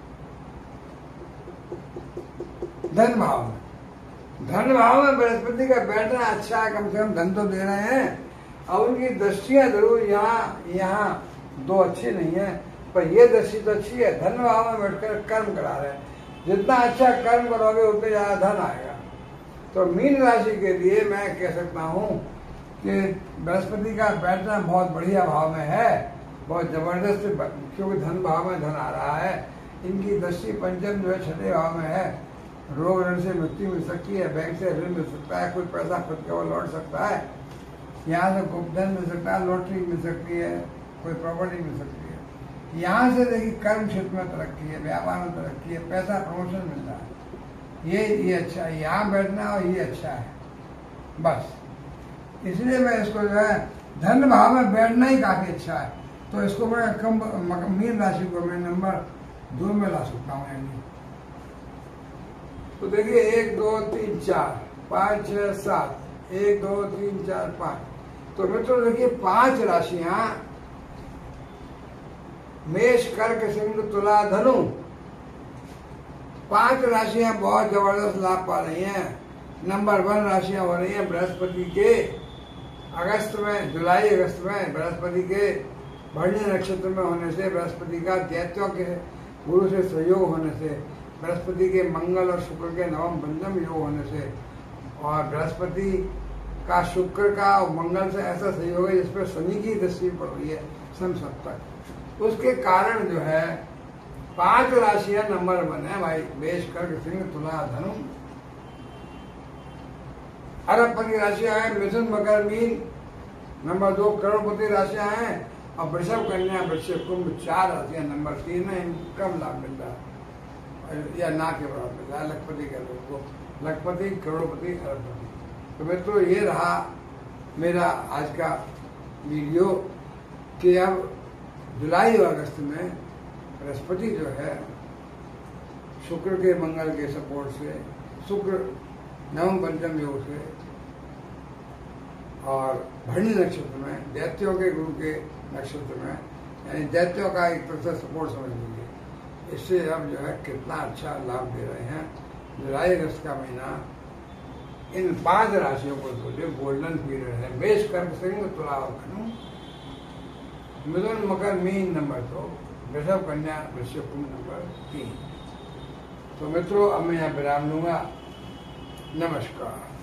धन भाव में। धन भाव में बृहस्पति का बैठना अच्छा है, कम से कम धन तो दे रहे हैं। और उनकी दृष्टियां जरूर यहाँ यहाँ दो अच्छी नहीं है, पर ये दृष्टि तो अच्छी है, धन भाव में बैठकर कर्म करा रहे हैं। जितना अच्छा कर्म करोगे उतने ज्यादा धन आएगा। तो मीन राशि के लिए मैं कह सकता हूँ कि बृहस्पति का बैठना बहुत बढ़िया भाव में है, बहुत जबरदस्त, क्योंकि धन भाव में धन आ रहा है। इनकी दृष्टि पंचम जो है छठे भाव में है। रोग ऋण से मुक्ति मिल सकती है, बैंक से ऋण मिल सकता है, कुछ पैसा खुद के वो लौट सकता है, यहाँ से गुप्त धन मिल सकता है, लॉटरी मिल सकती है, कोई प्रॉपर्टी मिल सकती है। यहाँ से देखिए कर्म क्षेत्र में तरक्की है, व्यापार में तरक्की है, पैसा प्रमोशन मिल रहा है। ये ये अच्छा है, यहाँ बैठना और ये अच्छा है बस। इसलिए मैं इसको जो है धन भाव में बैठना ही काफी अच्छा है, तो इसको मैं कम मीन राशि को मैं नंबर दो में ला सकता हूँ। यानी तो देखिए एक दो तीन चार पाँच छः सात, एक दो तीन चार पाँच। तो मित्रों देखिए पांच राशियां मेष कर्क सिंह तुला धनु, पांच राशियां बहुत जबरदस्त लाभ पा रही हैं। नंबर वन राशियां हो रही हैं बृहस्पति के अगस्त में, जुलाई अगस्त में बृहस्पति के भरणी नक्षत्र में होने से, बृहस्पति का दैत्यों के गुरु से सहयोग होने से, बृहस्पति के मंगल और शुक्र के नवम पंचम योग होने से, और बृहस्पति का शुक्र का और मंगल से ऐसा सहयोग है जिस पर शनि की दृष्टि पड़ रही है सन सप्तक। उसके कारण जो है पांच राशियां नंबर वन है भाई, मेष कर्क सिंह तुला धनु। अरबपति राशियां हैं मिथुन मकर मीन, नंबर दो करोड़पति राशियां हैं, और वृषभ कन्या वृश्चिक कुंभ चार राशियां नंबर तीन है। कम लाभ मिल रहा है या ना के बराबर मिल रहा है लखपति के लोगों को, लखपति करोड़पति अरबपति। तो मित्रों ये रहा मेरा आज का वीडियो कि अब जुलाई और अगस्त में बृहस्पति जो है शुक्र के मंगल के सपोर्ट से, शुक्र नवम पंचम योग से और भरणी नक्षत्र में, दैत्यों के गुरु के नक्षत्र में, यानी दैत्यों का एक तरह से सपोर्ट समझ लीजिए, इससे अब जो है कितना अच्छा लाभ दे रहे हैं। जुलाई अगस्त का महीना इन पांच राशियों को जो गोल्डन पीरियड है। मेष कर्क सिंह तुला और धनु, मिथुन मकर मीन नंबर दो, वृषभ कन्या वृश्चिक कुंभ नंबर तीन। तो मित्रों अब मैं यहाँ विराम लूंगा। नमस्कार।